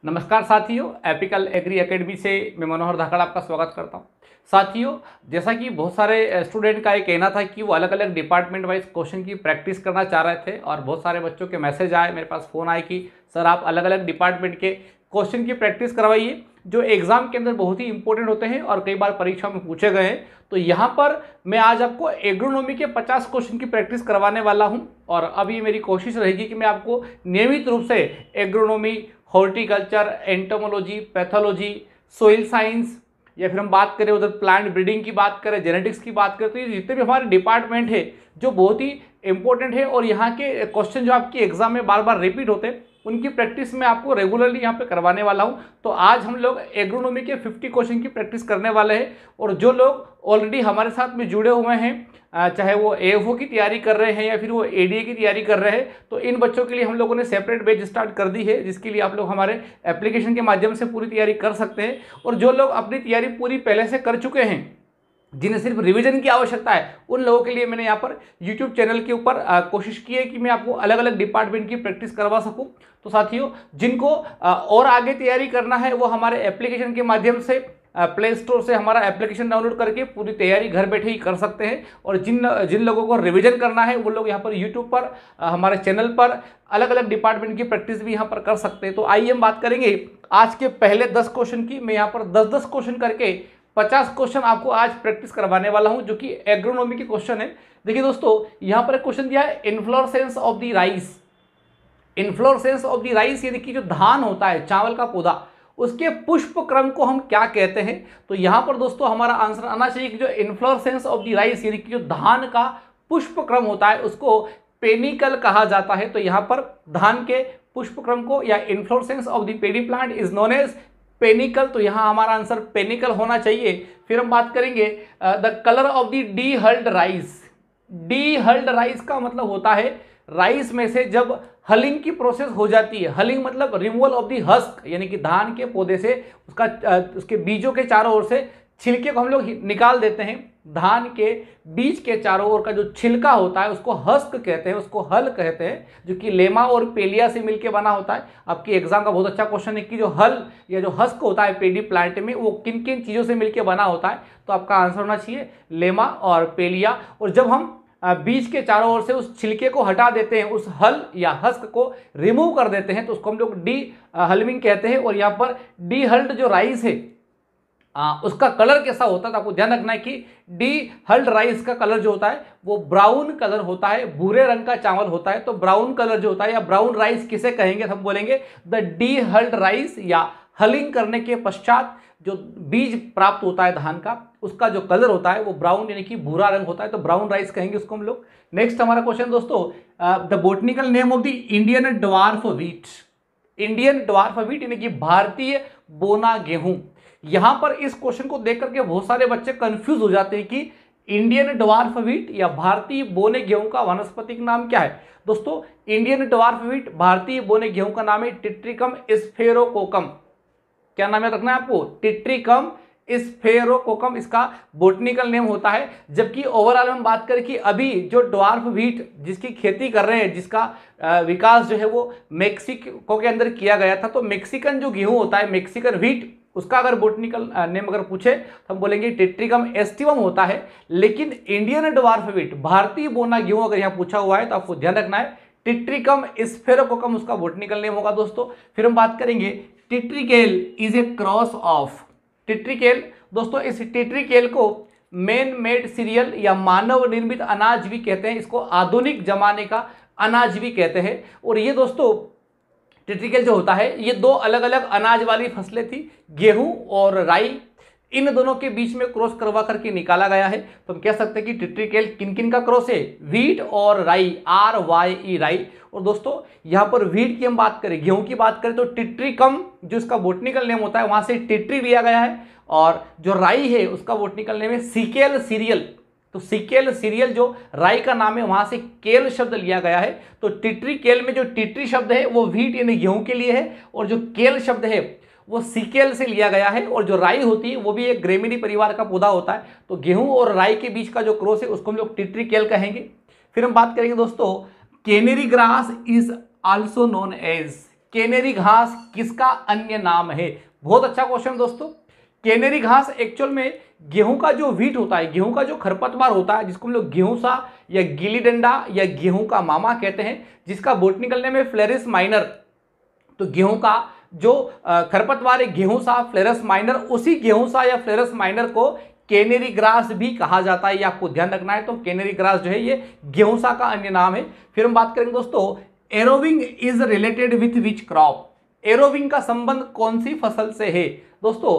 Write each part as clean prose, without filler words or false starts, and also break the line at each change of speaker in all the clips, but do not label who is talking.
नमस्कार साथियों, apical Agri academy से मैं मनोहर धाकड़ आपका स्वागत करता हूं। साथियों, जैसा कि बहुत सारे स्टूडेंट का ये कहना था कि वो अलग अलग डिपार्टमेंट वाइज क्वेश्चन की प्रैक्टिस करना चाह रहे थे और बहुत सारे बच्चों के मैसेज आए, मेरे पास फ़ोन आए कि सर आप अलग अलग डिपार्टमेंट के क्वेश्चन की प्रैक्टिस करवाइए जो एग्जाम के अंदर बहुत ही इंपॉर्टेंट होते हैं और कई बार परीक्षा में पूछे गए हैं। तो यहाँ पर मैं आज आपको एग्रोनॉमी के 50 क्वेश्चन की प्रैक्टिस करवाने वाला हूँ और अब ये मेरी कोशिश रहेगी कि मैं आपको नियमित रूप से agronomy, horticulture, entomology, pathology, soil science या फिर हम बात करें उधर प्लांट ब्रीडिंग की बात करें, जेनेटिक्स की बात करें, तो ये जितने भी हमारे डिपार्टमेंट है जो बहुत ही इंपॉर्टेंट है और यहाँ के क्वेश्चन जो आपकी एग्जाम में बार बार रिपीट होते हैं उनकी प्रैक्टिस मैं आपको रेगुलरली यहाँ पे करवाने वाला हूँ। तो आज हम लोग एग्रोनॉमी के 50 क्वेश्चन की प्रैक्टिस करने वाले हैं और जो लोग ऑलरेडी हमारे साथ में जुड़े हुए हैं, चाहे वो एएफओ की तैयारी कर रहे हैं या फिर वो एडीए की तैयारी कर रहे हैं, तो इन बच्चों के लिए हम लोगों ने सेपरेट बैच स्टार्ट कर दी है जिसके लिए आप लोग हमारे एप्लीकेशन के माध्यम से पूरी तैयारी कर सकते हैं। और जो लोग अपनी तैयारी पूरी पहले से कर चुके हैं, जिन्हें सिर्फ रिवीजन की आवश्यकता है, उन लोगों के लिए मैंने यहाँ पर यूट्यूब चैनल के ऊपर कोशिश की है कि मैं आपको अलग अलग डिपार्टमेंट की प्रैक्टिस करवा सकूं। तो साथियों, जिनको और आगे तैयारी करना है वो हमारे एप्लीकेशन के माध्यम से प्ले स्टोर से हमारा एप्लीकेशन डाउनलोड करके पूरी तैयारी घर बैठे ही कर सकते हैं। और जिन लोगों को रिवीजन करना है वो लोग यहाँ पर यूट्यूब पर हमारे चैनल पर अलग अलग डिपार्टमेंट की प्रैक्टिस भी यहाँ पर कर सकते हैं। तो आइए हम बात करेंगे आज के पहले 10 क्वेश्चन की। मैं यहाँ पर 10-10 क्वेश्चन करके 50 क्वेश्चन आपको आज प्रैक्टिस करवाने वाला हूं जो कि एग्रोनॉमी के क्वेश्चन है। देखिए दोस्तों, यहां पर एक क्वेश्चन दिया है, inflorescence of the rice. Inflorescence of the rice यानी कि जो धान होता है, चावल का पौधा, उसके पुष्प क्रम को हम क्या कहते हैं। तो यहां पर दोस्तों हमारा आंसर आना चाहिए कि जो इन्फ्लोरेसेंस ऑफ द राइस यानी कि जो धान का पुष्प क्रम होता है उसको पेनिकल कहा जाता है। तो यहां पर धान के पुष्प क्रम को या inflorescence of the paddy plant is known as panicle. तो यहां हमारा आंसर पेनिकल होना चाहिए। फिर हम बात करेंगे the colour of the dehulled rice. Dehulled rice का मतलब होता है राइस में से जब हलिंग की प्रोसेस हो जाती है, हलिंग मतलब रिमूवल ऑफ द हस्क, यानी कि धान के पौधे से उसके बीजों के चारों ओर से छिलके को हम लोग निकाल देते हैं। धान के बीज के चारों ओर का जो छिलका होता है उसको हस्क कहते हैं, उसको हल कहते हैं, जो कि लेमा और पेलिया से मिलकर बना होता है। आपकी एग्जाम का बहुत अच्छा क्वेश्चन है कि जो हल या जो हस्क होता है पेडी प्लांट में वो किन किन चीज़ों से मिलकर बना होता है। तो आपका आंसर होना चाहिए लेमा और पेलिया। और जब हम बीज के चारों ओर से उस छिलके को हटा देते हैं, उस हल या हस्क को रिमूव कर देते हैं, तो उसको हम लोग डी हल्विंग कहते हैं। और यहाँ पर डी हल्ड जो राइस है उसका कलर कैसा होता है, तो आपको ध्यान रखना है कि डी हल्ड राइस का कलर जो होता है वो ब्राउन कलर होता है, भूरे रंग का चावल होता है। तो ब्राउन कलर जो होता है या ब्राउन राइस किसे कहेंगे, हम बोलेंगे द डी हल्ड राइस, या हलिंग करने के पश्चात जो बीज प्राप्त होता है धान का, उसका जो कलर होता है वो ब्राउन यानी कि भूरा रंग होता है। तो ब्राउन राइस कहेंगे उसको हम लोग। नेक्स्ट हमारा क्वेश्चन दोस्तों, the botanical name of the Indian dwarf wheat. Indian dwarf wheat यानी कि भारतीय बोना गेहूं। यहां पर इस क्वेश्चन को देख करके बहुत सारे बच्चे कंफ्यूज हो जाते हैं कि इंडियन ड्वार्फ व्हीट या भारतीय बोने गेहूं का वानस्पतिक नाम क्या है। दोस्तों, इंडियन ड्वार्फ व्हीट भारतीय बोने गेहूं का नाम है टिट्रिकम स्फेरोकोकम। क्या नाम याद रखना है आपको, टिट्रिकम स्फेरोकोकम इसका बोटनिकल नेम होता है। जबकि ओवरऑल हम बात करें कि अभी जो ड्वार्फ व्हीट जिसकी खेती कर रहे हैं, जिसका विकास जो है वो मेक्सिको के अंदर किया गया था, तो मेक्सिकन जो गेहूं होता है, मेक्सिकन व्हीट, उसका अगर बोटनिकल नेम अगर पूछे तो हम बोलेंगे टिट्रिकम एस्टिवम होता है। लेकिन इंडियन ड्वार्फ व्हीट भारतीय बोना गेहूं अगर यहाँ पूछा हुआ है तो आपको ध्यान रखना है टिट्रिकम स्फेरोकोकम उसका बोटनिकल नेम होगा दोस्तों। फिर हम बात करेंगे triticale is a cross of. Triticale दोस्तों, इस टिट्रिकेल को मैन मेड सीरियल या मानव निर्मित अनाज भी कहते हैं, इसको आधुनिक जमाने का अनाज भी कहते हैं। और ये दोस्तों टिट्रिकेल जो होता है ये दो अलग अलग अनाज वाली फसलें थी, गेहूं और राई, इन दोनों के बीच में क्रॉस करवा करके निकाला गया है। तो हम कह सकते हैं कि टिट्रिकेल किन किन का क्रॉस है, व्हीट और राई, RYE राई। और दोस्तों यहाँ पर व्हीट की हम बात करें, गेहूं की बात करें, तो टिट्रिकम जो इसका बोटनिकल नेम होता है वहां से टिट्री लिया गया है। और जो राई है उसका बोटनिकल नेम है सिकेल सीरियल। तो सिकेल सीरियल जो राई का नाम है वहां से केल शब्द लिया गया है। तो टिट्री केल में जो टिट्री शब्द है वो व्हीट यानी गेहूं के लिए है, और जो केल शब्द है वो सिकेल से लिया गया है। और जो राई होती है वो भी एक ग्रेमिनी परिवार का पौधा होता है। तो गेहूं और राई के बीच का जो क्रॉस है उसको हम लोग टिट्री केल कहेंगे। फिर हम बात करेंगे दोस्तों, canary grass is also known as. Canary घास किसका अन्य नाम है? बहुत अच्छा क्वेश्चन दोस्तों। कैनेरी घास एक्चुअल में गेहूं का जो व्हीट होता है, गेहूं का जो खरपतवार होता है, जिसको हम लोग गेहूं सा या गिली डंडा या गेहूं का मामा कहते हैं, जिसका बोटनिकल नेम है फ्लेरिस माइनर। तो गेहूं का जो खरपतवार है गेहूं सा फ्लेरस माइनर, उसी गेहूं सा या फ्लेरस माइनर को कैनेरी ग्रास भी कहा जाता है, ये आपको ध्यान रखना है। तो कैनेरी ग्रास जो है ये गेहूं सा का अन्य नाम है। फिर हम बात करेंगे दोस्तों, arrowing is related with which crop? Arrowing का संबंध कौन सी फसल से है? दोस्तों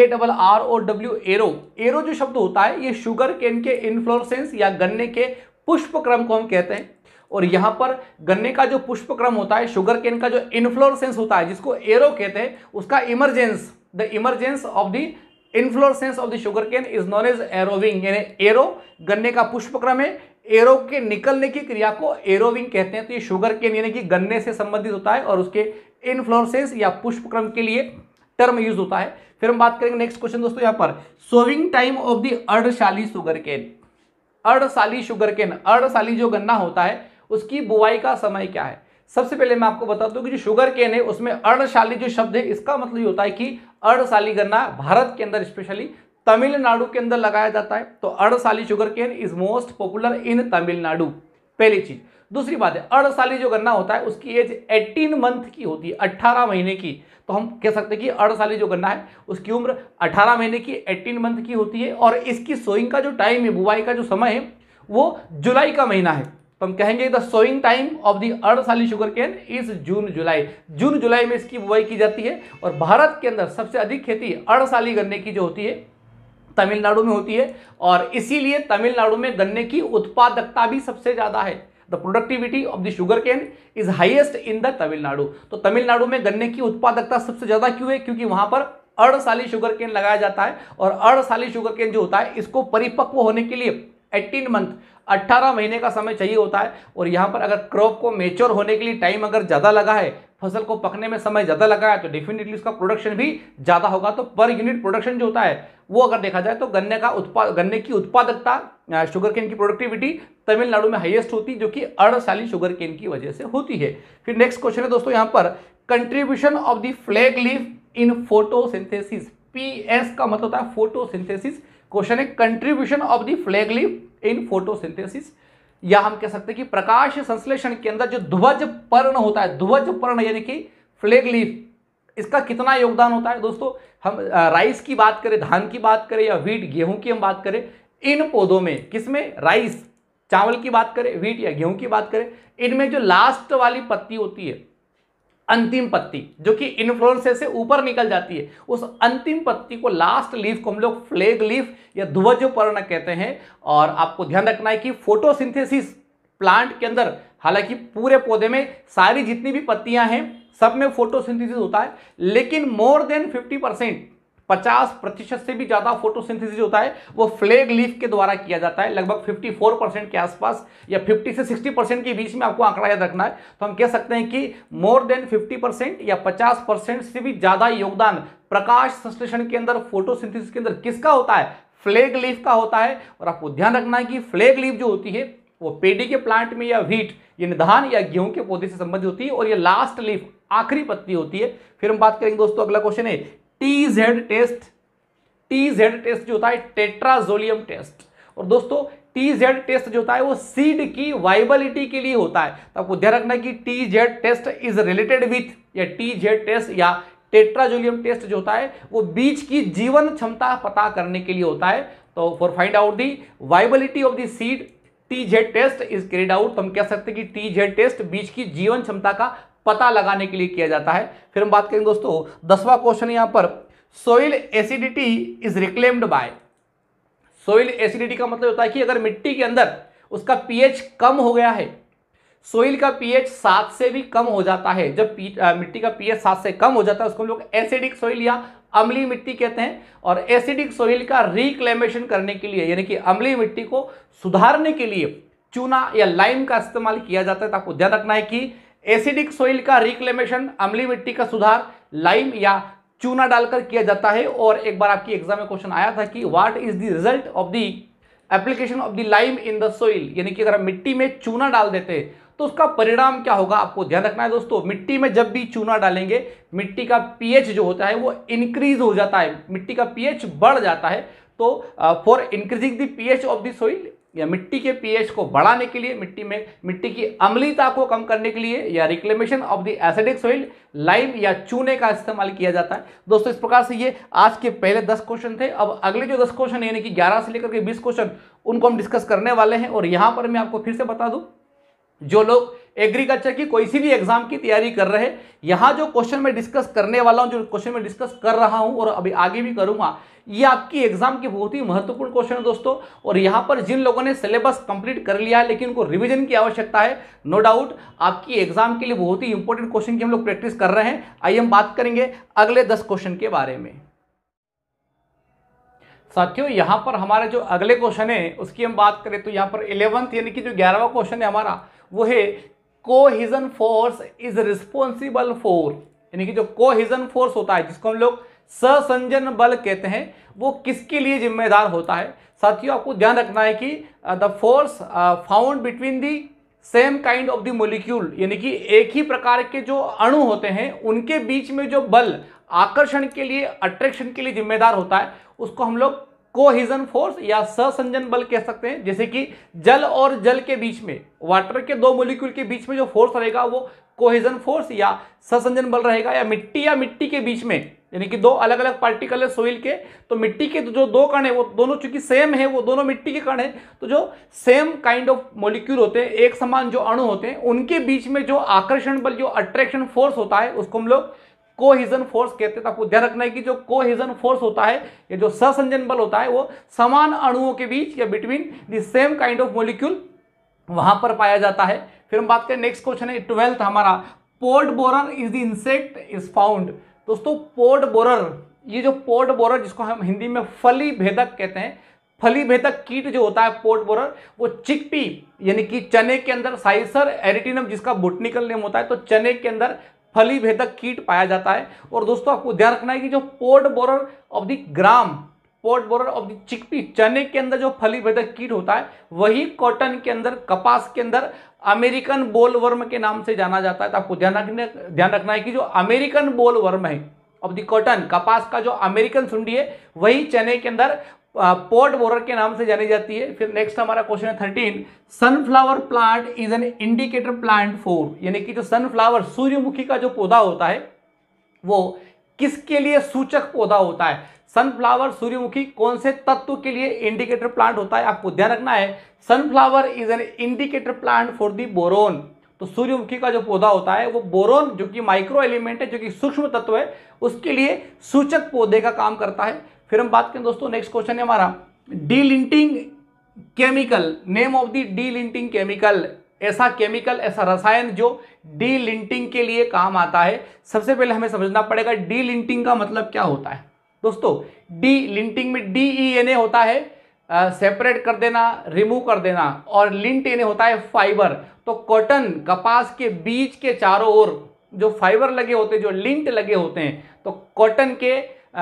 ARROW, एरो, एरो जो शब्द होता है ये शुगर केन के इन्फ्लोरेसेंस या गन्ने के पुष्प क्रम को हम कहते हैं। और यहां पर गन्ने का जो पुष्प क्रम होता है, शुगर केन का जो इन्फ्लोरेसेंस होता है जिसको एरो कहते हैं, उसका emergence, the emergence of the inflorescence of the sugarcane is known as arrowing. यानी एरो गन्ने का पुष्प क्रम है, एरो के निकलने की क्रिया को एरोविंग कहते हैं। तो ये शुगर केन यानी कि गन्ने से संबंधित होता है और उसके इन्फ्लोरेसेंस या पुष्प क्रम के लिए टर्म यूज होता है। फिर हम बात करेंगे नेक्स्ट क्वेश्चन दोस्तों, यहां पर sowing time of the Adsali sugarcane. Adsali sugarcane, Adsali जो गन्ना होता है उसकी बुआई का समय क्या है? सबसे पहले मैं आपको बता दूं कि जो शुगर केन है उसमें अर्धशाली जो शब्द है इसका मतलब ये होता है कि अर्धशाली गन्ना भारत के अंदर स्पेशली तमिलनाडु के अंदर लगाया जाता है। तो Adsali sugarcane is most popular in Tamil Nadu, पहली चीज। दूसरी बात है, अर्धशाली जो गन्ना होता है उसकी एज 18 मंथ की होती है, 18 महीने की। तो हम कह सकते हैं कि अर्धशाली जो गन्ना है उसकी उम्र 18 महीने की, 18 मंथ की होती है। और इसकी सोइंग का जो टाइम है, बुआई का जो समय है, वो जुलाई का महीना है। तो हम कहेंगे the sowing time of the Adsali sugarcane is June July. जून जुलाई में इसकी बुआई की जाती है। और भारत के अंदर सबसे अधिक खेती अर्धशाली गन्ने की जो होती है तमिलनाडु में होती है, और इसीलिए तमिलनाडु में गन्ने की उत्पादकता भी सबसे ज्यादा है। The productivity of the sugarcane is highest in the Tamil Nadu. तो तमिलनाडु में गन्ने की उत्पादकता सबसे ज्यादा क्यों है? क्योंकि वहां पर अर्धशाली शुगर केन लगाया जाता है। और अर्धशाली शुगर केन जो होता है इसको परिपक्व होने के लिए 18 मंथ, 18 महीने का समय चाहिए होता है। और यहाँ पर अगर क्रॉप को मेच्योर होने के लिए टाइम अगर ज़्यादा लगा है, फसल को पकने में समय ज़्यादा लगा है, तो डेफिनेटली उसका प्रोडक्शन भी ज़्यादा होगा। तो पर यूनिट प्रोडक्शन जो होता है वो अगर देखा जाए तो गन्ने की उत्पादकता, शुगर केन की प्रोडक्टिविटी तमिलनाडु में हाईएस्ट होती है, जो कि अर्धशाली शुगर केन की वजह से होती है। फिर नेक्स्ट क्वेश्चन है दोस्तों यहाँ पर, contribution of the flag leaf in photosynthesis. PS का मतलब होता है फोटोसिंथेसिस। क्वेश्चन है contribution of the flag leaf in photosynthesis, या हम कह सकते हैं कि प्रकाश संश्लेषण के अंदर जो ध्वज पर्ण होता है, ध्वज पर्ण यानी कि फ्लैग लीफ, इसका कितना योगदान होता है? दोस्तों हम राइस की बात करें, धान की बात करें या व्हीट गेहूं की हम बात करें, इन पौधों में, किसमें? राइस चावल की बात करें, व्हीट या गेहूं की बात करें, इनमें जो लास्ट वाली पत्ती होती है, अंतिम पत्ती जो कि इन्फ्लोरेंस से ऊपर निकल जाती है, उस अंतिम पत्ती को, लास्ट लीफ को हम लोग फ्लैग लीफ या ध्वज पर्ण कहते हैं। और आपको ध्यान रखना है कि फोटोसिंथेसिस प्लांट के अंदर, हालांकि पूरे पौधे में सारी जितनी भी पत्तियां हैं सब में फोटोसिंथेसिस होता है, लेकिन मोर देन 50%, 50% से भी ज्यादा फोटोसिंथेसिस होता है वो फ्लैग लीफ के द्वारा किया जाता है। लगभग 54% के आसपास या 50 से 60% के बीच में आपको आंकड़ा याद रखना है। तो हम कह सकते हैं कि मोर देन 50% या 50% से भी ज्यादा योगदान प्रकाश संश्लेषण के अंदर, फोटोसिंथेसिस के अंदर किसका होता है? फ्लैग लीफ का होता है। और आपको ध्यान रखना है कि फ्लैग लीफ जो होती है वो पेडी के प्लांट में या व्हीट यानी धान या गेहूं के पौधे से संबंधित होती है, और ये लास्ट लीफ, आखिरी पत्ती होती है। फिर हम बात करेंगे दोस्तों, अगला क्वेश्चन है TZ टेस्ट। TZ टेस्ट जो होता है टेट्राजोलियम टेस्ट। और दोस्तों TZ टेस्ट जो होता है वो सीड की वाइबिलिटी के लिए होता है। तो आपको ध्यान रखना है कि TZ test is related with, या TZ टेस्ट या टेट्राजोलियम टेस्ट जो होता है वो बीज की जीवन क्षमता पता करने के लिए होता है। तो for find out the viability of the seed TZ test is carried out. तो हम कह सकते हैं कि TZ टेस्ट बीज की जीवन क्षमता का पता लगाने के लिए किया जाता है। फिर हम बात करेंगे दोस्तों, 10वां क्वेश्चन यहां पर, soil acidity is reclaimed by. Soil acidity का मतलब होता है कि अगर मिट्टी के अंदर उसका पीएच कम हो गया है, सोइल का पीएच 7 से भी कम हो जाता है, जब मिट्टी का पीएच 7 से कम हो जाता है उसको हम लोग एसिडिक सोइल या अम्लीय मिट्टी कहते हैं। और एसिडिक सोइल का रिक्लेमेशन करने के लिए, यानी कि अम्लीय मिट्टी को सुधारने के लिए चूना या लाइम का इस्तेमाल किया जाता है। तो आपको ध्यान रखना है कि एसिडिक सोइल का रिक्लेमेशन, अम्लीय मिट्टी का सुधार लाइम या चूना डालकर किया जाता है। और एक बार आपकी एग्जाम में क्वेश्चन आया था कि what is the result of the application of the lime in the soil, यानी कि अगर हम मिट्टी में चूना डाल देते हैं तो उसका परिणाम क्या होगा आपको ध्यान रखना है दोस्तों। मिट्टी में जब भी चूना डालेंगे मिट्टी का पीएच जो होता है वो इंक्रीज हो जाता है, मिट्टी का पीएच बढ़ जाता है। तो for increasing the pH of the soil, या मिट्टी के पीएच को बढ़ाने के लिए, मिट्टी की अम्लीयता को कम करने के लिए, या reclamation of the acidic soil, lime या चूने का इस्तेमाल किया जाता है। दोस्तों इस प्रकार से ये आज के पहले 10 क्वेश्चन थे। अब अगले जो 10 क्वेश्चन यानी कि 11 से लेकर के 20 क्वेश्चन उनको हम डिस्कस करने वाले हैं। और यहां पर मैं आपको फिर से बता दूं, जो लोग एग्रीकल्चर की कोई सी भी एग्जाम की तैयारी कर रहे हैं, यहां जो क्वेश्चन मैं डिस्कस करने वाला हूं, जो क्वेश्चन मैं डिस्कस कर रहा हूं और अभी आगे भी करूंगा, ये आपकी एग्जाम के बहुत ही महत्वपूर्ण क्वेश्चन है दोस्तों। और यहां पर जिन लोगों ने सिलेबस कंप्लीट कर लिया है लेकिन उनको रिवीजन की आवश्यकता है, नो डाउट आपकी एग्जाम के लिए बहुत ही इंपॉर्टेंट क्वेश्चन की हम लोग प्रैक्टिस कर रहे हैं। आइए हम बात करेंगे अगले 10 क्वेश्चन के बारे में। साथियों यहां पर हमारे जो अगले क्वेश्चन है उसकी हम बात करें तो यहां पर 11th यानी कि जो 11वां क्वेश्चन है हमारा, वो है cohesion force is responsible for, यानी कि जो कोहिजन फोर्स होता है जिसको हम लोग सहसंजन बल कहते हैं, वो किसके लिए जिम्मेदार होता है। साथियों आपको ध्यान रखना है कि the force found between the same kind of the molecule, यानी कि एक ही प्रकार के जो अणु होते हैं उनके बीच में जो बल आकर्षण के लिए, अट्रैक्शन के लिए जिम्मेदार होता है, उसको हम लोग कोहिजन फोर्स या सहसंजन बल कह सकते हैं। जैसे कि जल और जल के बीच में, वाटर के दो मॉलिक्यूल के बीच में जो फोर्स रहेगा वो कोहिजन फोर्स या सहसंजन बल रहेगा। या मिट्टी के बीच में, यानी कि दो अलग अलग पार्टिकल है सोइल के, तो मिट्टी के जो दो कण है वो दोनों चूंकि सेम है, वो दोनों मिट्टी के कण है, तो जो सेम काइंड ऑफ मॉलिक्यूल होते हैं, एक समान जो अणु होते हैं, उनके बीच में जो आकर्षण बल, जो अट्रैक्शन फोर्स होता है, उसको हम लोग कोहिजन फोर्स कहते हैं। तो आपको ध्यान रखना है कि जो कोहिजन फोर्स होता है, ये जो सहसंजन बल होता है, वो समान अणुओं के बीच या between the same kind of molecule वहां पर पाया जाता है। फिर हम बात करें, नेक्स्ट क्वेश्चन है 12th हमारा, pod borer is the insect is found. दोस्तों पोर्ट बोरर, ये जो पोर्ट बोरर जिसको हम हिंदी में फली भेदक कहते हैं, फली भेदक कीट जो होता है पोर्ट बोरर, वो चिकपी यानी कि चने के अंदर, साइसर एरिटिनम जिसका बोटनिकल नेम होता है, तो चने के अंदर फली भेदक कीट पाया जाता है। और दोस्तों आपको ध्यान रखना है कि जो pod borer of the gram, pod borer of the chickpea, चने के अंदर जो फली भेदक कीट होता है, वही कॉटन के अंदर, कपास के अंदर अमेरिकन बोलवर्म के नाम से जाना जाता है। तो आपको ध्यान रखना है कि जो अमेरिकन बोलवर्म है ऑफ द कॉटन, कपास का जो अमेरिकन सुंडी है, वही चने के अंदर पोर्ट बोरर के नाम से जानी जाती है। फिर नेक्स्ट हमारा क्वेश्चन है 13, sunflower plant is an indicator plant for, यानी कि जो सनफ्लावर, सूर्यमुखी का जो पौधा होता है, वो किसके लिए सूचक पौधा होता है। सनफ्लावर, सूर्यमुखी कौन से तत्व के लिए इंडिकेटर प्लांट होता है, आपको ध्यान रखना है। Sunflower is an indicator plant for the boron, तो सूर्यमुखी का जो पौधा होता है वो बोरोन, जो कि माइक्रो एलिमेंट है, जो कि सूक्ष्म तत्व है, उसके लिए सूचक पौधे का काम करता है। फिर हम बात करें दोस्तों, नेक्स्ट क्वेश्चन है हमारा, delinting chemical, name of the delinting chemical, ऐसा केमिकल, ऐसा रसायन जो डीलिंटिंग के लिए काम आता है। सबसे पहले हमें समझना पड़ेगा डीलिंटिंग का मतलब क्या होता है। दोस्तों डीलिंटिंग में DENA होता है सेपरेट कर देना, रिमूव कर देना, और लिंट यानी होता है फाइबर। तो कॉटन, कपास के बीज के चारों ओर जो फाइबर लगे होते हैं, जो लिंट लगे होते हैं, तो कॉटन के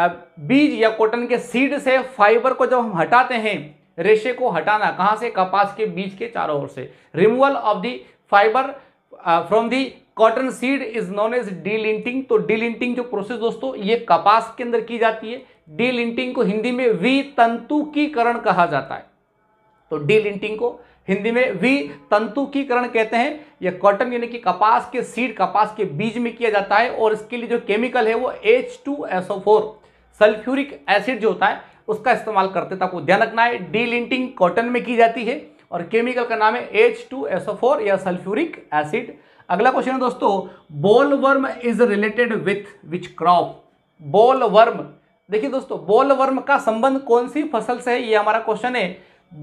बीज या कॉटन के सीड से फाइबर को जब हम हटाते हैं, रेशे को हटाना कहां से, कपास के बीज के चारों ओर से, removal of the fibre from the cotton seed is known as delinting. तो डीलिंटिंग जो प्रोसेस दोस्तों ये कपास के अंदर की जाती है। डीलिंटिंग को हिंदी में वितंतुकीकरण कहा जाता है। तो डीलिंटिंग को हिंदी में वितंतुकीकरण कहते हैं। यह कॉटन यानी कि कपास के सीड, कपास के बीज में किया जाता है। और इसके लिए जो केमिकल है वो H2SO4 सल्फ्यूरिक एसिड जो होता है उसका इस्तेमाल करते हैं। आपको ध्यान रखना है डीलिंटिंग कॉटन में की जाती है और केमिकल का नाम है H2SO4 या सल्फ्यूरिक एसिड। अगला क्वेश्चन है दोस्तों, bollworm is related with which crop. Bollworm, देखिए दोस्तों बॉलवर्म का संबंध कौन सी फसल से है, ये हमारा क्वेश्चन है।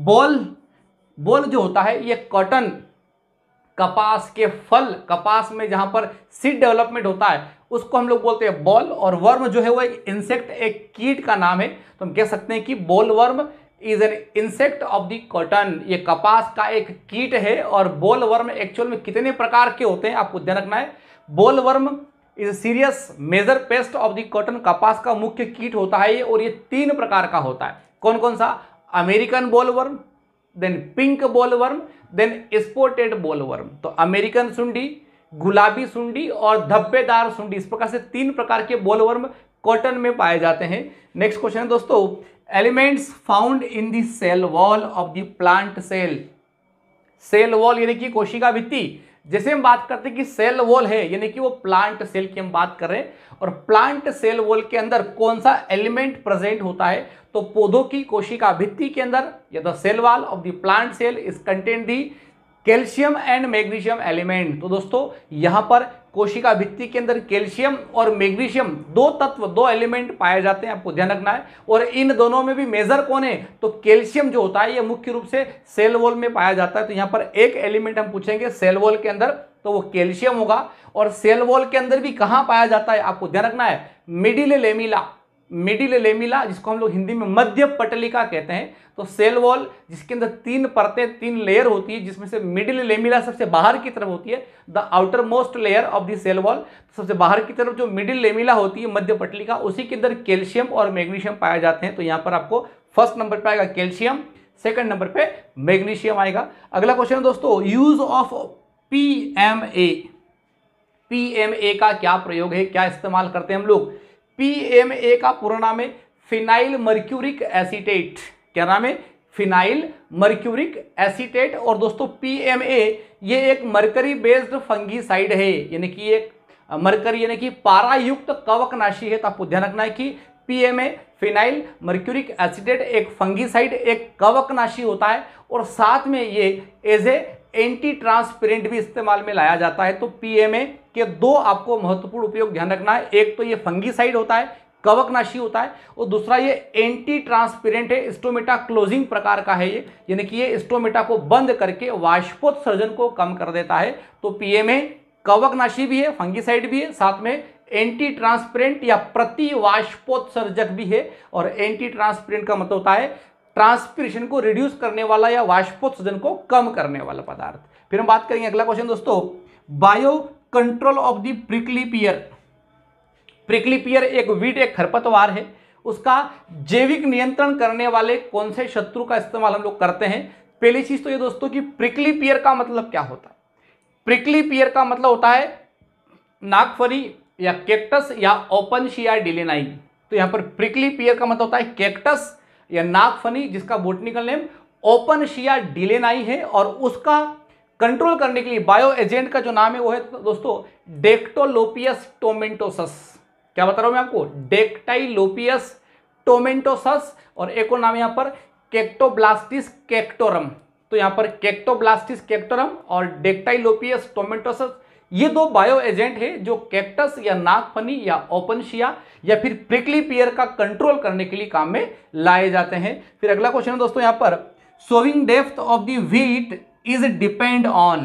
बॉल जो होता है ये कॉटन, कपास के फल, कपास में जहां पर सीड डेवलपमेंट होता है उसको हम लोग बोलते हैं बॉल। और वर्म जो है वो एक इंसेक्ट, एक कीट का नाम है। तो हम कह सकते हैं कि bollworm is an insect of the cotton, ये कपास का एक कीट है। और बॉल वर्म एक्चुअल में कितने प्रकार के होते हैं आपको ध्यान रखना है। Bollworm is serious major pest of the cotton, कपास का मुख्य कीट होता है ये, और ये 3 प्रकार का होता है। कौन कौन सा, American bollworm, then pink bollworm, then spotted bollworm. तो अमेरिकन सुंडी, गुलाबी सुंडी और धब्बेदार सुंडी, इस प्रकार से 3 प्रकार के बोलवर्म कॉटन में पाए जाते हैं। नेक्स्ट क्वेश्चन है दोस्तों, elements found in the cell wall of the plant cell. Cell wall यानी कि कोशिका भित्ति, जैसे हम बात करते हैं कि सेल वॉल है यानी कि वो प्लांट सेल की हम बात कर रहे हैं, और प्लांट सेल वॉल के अंदर कौन सा एलिमेंट प्रेजेंट होता है, तो पौधों की कोशिका भित्ति के अंदर या the cell wall of the plant cell is contain the calcium and magnesium element. तो दोस्तों यहां पर कोशिका भित्ति के अंदर कैल्शियम और मैग्नीशियम 2 तत्व, 2 एलिमेंट पाए जाते हैं, आपको ध्यान रखना है। और इन दोनों में भी मेजर कौन है, तो कैल्शियम जो होता है ये मुख्य रूप से सेल वॉल में पाया जाता है। तो यहाँ पर एक एलिमेंट हम पूछेंगे सेल वॉल के अंदर, तो वो कैल्शियम होगा। और सेल वॉल के अंदर भी कहाँ पाया जाता है, आपको ध्यान रखना है, मिडिल लेमिला, मिडिल लेमिला जिसको हम लोग हिंदी में मध्य पटलिका कहते हैं। तो सेल वॉल जिसके अंदर 3 परतें, 3 लेयर होती है, जिसमें से मिडिल लेमिला सबसे बाहर की तरफ होती है, the outermost layer of the cell wall. सबसे बाहर की तरफ जो मिडिल लेमिला होती है, मध्य पटलिका, उसी के अंदर कैल्शियम और मैग्नीशियम पाए जाते हैं। तो यहाँ पर आपको फर्स्ट नंबर पे आएगा कैल्शियम, सेकंड नंबर पे मैग्नीशियम आएगा। अगला क्वेश्चन है दोस्तों, यूज ऑफ PMA। PMA का क्या प्रयोग है, क्या इस्तेमाल करते हैं हम लोग। PMA का पूरा नाम है फिनाइल मर्क्यूरिक एसीटेट। क्या नाम है, फिनाइल मर्क्यूरिक एसीटेट। और दोस्तों PMA ये एक मरकरी बेस्ड फंगीसाइड है, यानी कि एक मरकरी यानी कि पारा युक्त कवकनाशी है। तो आपको ध्यान रखना है कि PMA फिनाइल मर्क्यूरिक एसीटेट एक फंगीसाइड, एक कवकनाशी होता है, और साथ में ये एज ए एंटी ट्रांसपेरेंट भी इस्तेमाल में लाया जाता है। तो PMA के 2 आपको महत्वपूर्ण उपयोग ध्यान रखना है, एक तो ये फंगीसाइड होता है, कवकनाशी होता है, और दूसरा ये एंटी ट्रांसपेरेंट है, स्टोमेटा क्लोजिंग प्रकार का है ये, यानी कि ये स्टोमेटा को बंद करके वाष्पोत्सर्जन को कम कर देता है। तो PMA कवकनाशी भी है, फंगीसाइड भी है, साथ में एंटी ट्रांसपेरेंट या प्रति वाष्पोत्सर्जक भी है। और एंटी ट्रांसपेरेंट का मतलब होता है ट्रांसपिरेशन को रिड्यूस करने वाला या वाष्पोत्सर्जन को कम करने वाला पदार्थ। फिर हम बात करेंगे अगला क्वेश्चन दोस्तों, bio control of the prickly pear. Prickly pear एक वीड, एक खरपतवार है, उसका जैविक नियंत्रण करने वाले कौन से शत्रु का इस्तेमाल हम लोग करते हैं। पहली चीज तो ये दोस्तों कि प्रिकली पियर का मतलब क्या होता है। प्रिकली पियर का मतलब होता है नागफनी या कैक्टस या ओपनशिया डिलेनाई। तो यहाँ पर प्रिकली पियर का मतलब होता है कैक्टस या नागफनी, जिसका बोटनिकल नेम ओपनशिया डिलेनाई है, और उसका कंट्रोल करने के लिए बायो एजेंट का जो नाम है वो है दोस्तों डेक्टोलोपियस टोमेंटोसस। क्या बता रहा हूं मैं आपको, डेक्टाइलोपियस टोमेंटोसस, और एक और नाम है यहाँ पर कैक्टोब्लास्टिस कैक्टोरम। तो यहाँ पर कैक्टोब्लास्टिस कैक्टोरम और डेक्टाइलोपियस टोमेंटोसस ये 2 बायो एजेंट है जो कैक्टस या नागफनी या ओपनशिया या फिर प्रिकली पियर का कंट्रोल करने के लिए काम में लाए जाते हैं। फिर अगला क्वेश्चन है दोस्तों यहाँ पर, sowing depth of the wheat is depend on.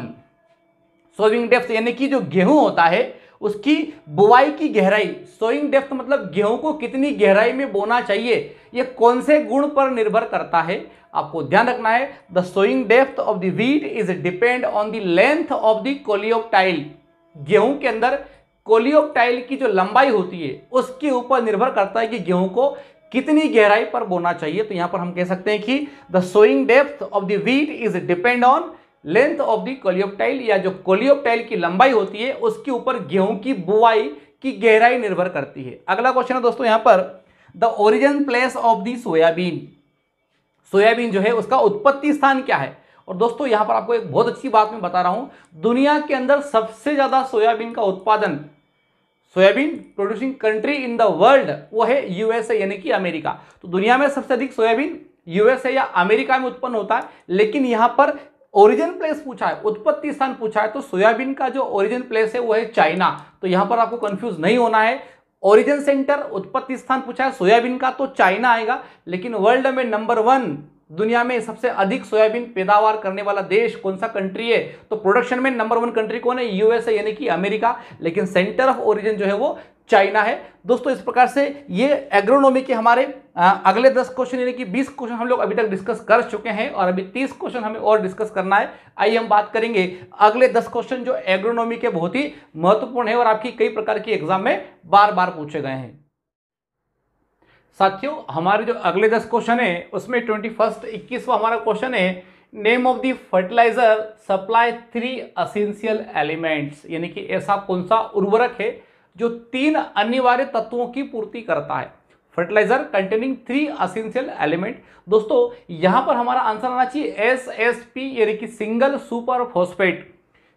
Sowing depth यानी कि जो गेहूं होता है उसकी बुआई की गहराई, सोइंग डेप्थ मतलब गेहूं को कितनी गहराई में बोना चाहिए, ये कौन से गुण पर निर्भर करता है, आपको ध्यान रखना है। The sowing depth of the wheat is depend on the length of the coleoptile. गेहूं के अंदर कोलियोप्टाइल की जो लंबाई होती है उसके ऊपर निर्भर करता है कि गेहूं को कितनी गहराई पर बोना चाहिए। तो यहां पर हम कह सकते हैं कि the sowing depth of the wheat is depend on length of the coleoptile, या जो कोलियोप्टाइल की लंबाई होती है उसके ऊपर गेहूं की बुआई की गहराई निर्भर करती है। अगला क्वेश्चन है दोस्तों यहां पर, the origin place of the soybean. Soybean जो है उसका उत्पत्ति स्थान क्या है। और दोस्तों यहां पर आपको एक बहुत अच्छी बात मैं बता रहा हूं, दुनिया के अंदर सबसे ज्यादा सोयाबीन का उत्पादन, soybean producing country in the world वो है यूएसए यानी कि अमेरिका। तो दुनिया में सबसे अधिक सोयाबीन यूएसए या अमेरिका में उत्पन्न होता है, लेकिन यहां पर ओरिजिन प्लेस पूछा है, उत्पत्ति स्थान पूछा है, तो सोयाबीन का जो ओरिजिन प्लेस है वो है चाइना। तो यहां पर आपको कंफ्यूज नहीं होना है, ओरिजिन सेंटर उत्पत्ति स्थान पूछा है सोयाबीन का तो चाइना आएगा, लेकिन वर्ल्ड में नंबर 1 दुनिया में सबसे अधिक सोयाबीन पैदावार करने वाला देश कौन सा कंट्री है, तो प्रोडक्शन में नंबर 1 कंट्री कौन है, यूएसए यानी कि अमेरिका, लेकिन सेंटर ऑफ ओरिजिन जो है वो चाइना है। दोस्तों इस प्रकार से ये एग्रोनॉमी के हमारे अगले 10 क्वेश्चन यानी कि 20 क्वेश्चन हम लोग अभी तक डिस्कस कर चुके हैं, और अभी 30 क्वेश्चन हमें और डिस्कस करना है। आइए हम बात करेंगे अगले 10 क्वेश्चन जो एग्रोनॉमी के बहुत ही महत्वपूर्ण है और आपकी कई प्रकार की एग्जाम में बार बार पूछे गए हैं। साथियों हमारे जो अगले 10 क्वेश्चन है उसमें 21वां हमारा क्वेश्चन है, name of the fertiliser supply 3 essential elements, यानी कि ऐसा कौन सा उर्वरक है जो 3 अनिवार्य तत्वों की पूर्ति करता है। Fertiliser containing 3 essential element. दोस्तों यहां पर हमारा आंसर आना चाहिए SSP, यानी कि सिंगल सुपर फॉस्फेट।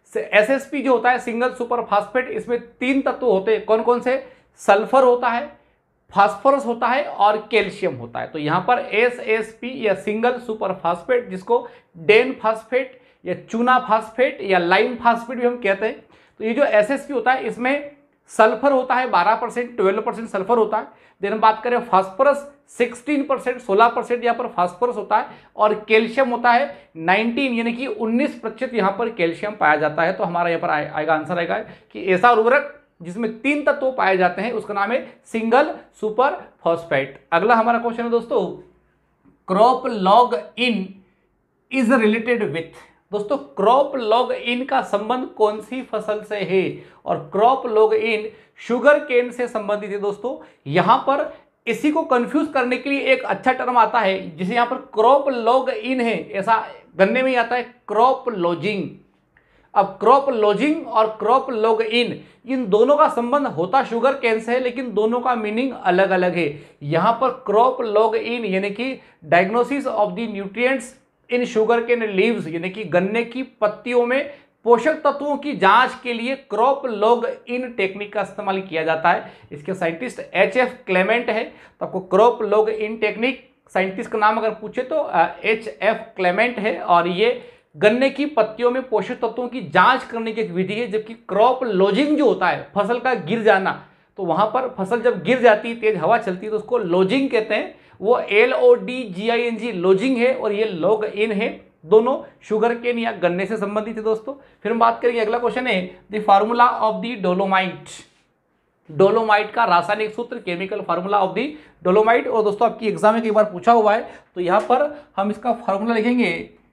SSP जो होता है सिंगल सुपर फास्फेट, इसमें 3 तत्व होते हैं। कौन कौन से? सल्फर होता है, फास्फोरस होता है और कैल्शियम होता है। तो यहां पर SSP या सिंगल सुपर फास्फेट, जिसको डेन फास्फेट या चूना फास्फेट या लाइम फास्फेट भी हम कहते हैं। तो ये जो SSP होता है इसमें सल्फर होता है 12%, 12% सल्फर होता है। देन हम बात करें फास्फोरस 16%, 16% यहाँ पर फास्फोरस होता है और कैल्शियम होता है 19, यानी कि 19% यहाँ पर कैल्शियम पाया जाता है। तो हमारा यहाँ पर आएगा आंसर आएगा कि ऐसा उर्वरक जिसमें 3 तत्व पाए जाते हैं उसका नाम है सिंगल सुपर फॉस्फेट। अगला हमारा क्वेश्चन है दोस्तों, crop log in is related with. दोस्तों क्रॉप लॉग इन का संबंध कौन सी फसल से है? और crop log in sugarcane से संबंधित है। दोस्तों यहां पर इसी को कंफ्यूज करने के लिए एक अच्छा टर्म आता है जिसे यहां पर क्रॉप लॉग इन है, ऐसा गन्ने में ही आता है क्रॉप लॉजिंग। अब क्रॉप लॉजिंग और क्रॉप लॉग इन दोनों का संबंध होता शुगर केन से है, लेकिन दोनों का मीनिंग अलग अलग है। यहां पर क्रॉप लॉग इन यानी कि diagnosis of the nutrients in sugarcane leaves, यानी कि गन्ने की पत्तियों में पोषक तत्वों की जांच के लिए क्रॉप लॉग इन टेक्निक का इस्तेमाल किया जाता है। इसके साइंटिस्ट HF क्लेमेंट है। तो आपको crop log in technique scientist का नाम अगर पूछे तो HF क्लेमेंट है, और ये गन्ने की पत्तियों में पोषक तत्वों की जांच करने की एक विधि है। जबकि क्रॉप लॉजिंग जो होता है फसल का गिर जाना, तो वहां पर फसल जब गिर जाती है, तेज हवा चलती है, तो उसको लॉजिंग कहते हैं। वो LODGING लॉजिंग है और ये लॉग इन है। दोनों शुगर केन या गन्ने से संबंधित है दोस्तों। फिर हम बात करेंगे, अगला क्वेश्चन है the formula of the dolomite. Dolomite का रासायनिक सूत्र, chemical formula of the dolomite. और दोस्तों आपकी एग्जाम में कई बार पूछा हुआ है, तो यहां पर हम इसका फार्मूला लिखेंगे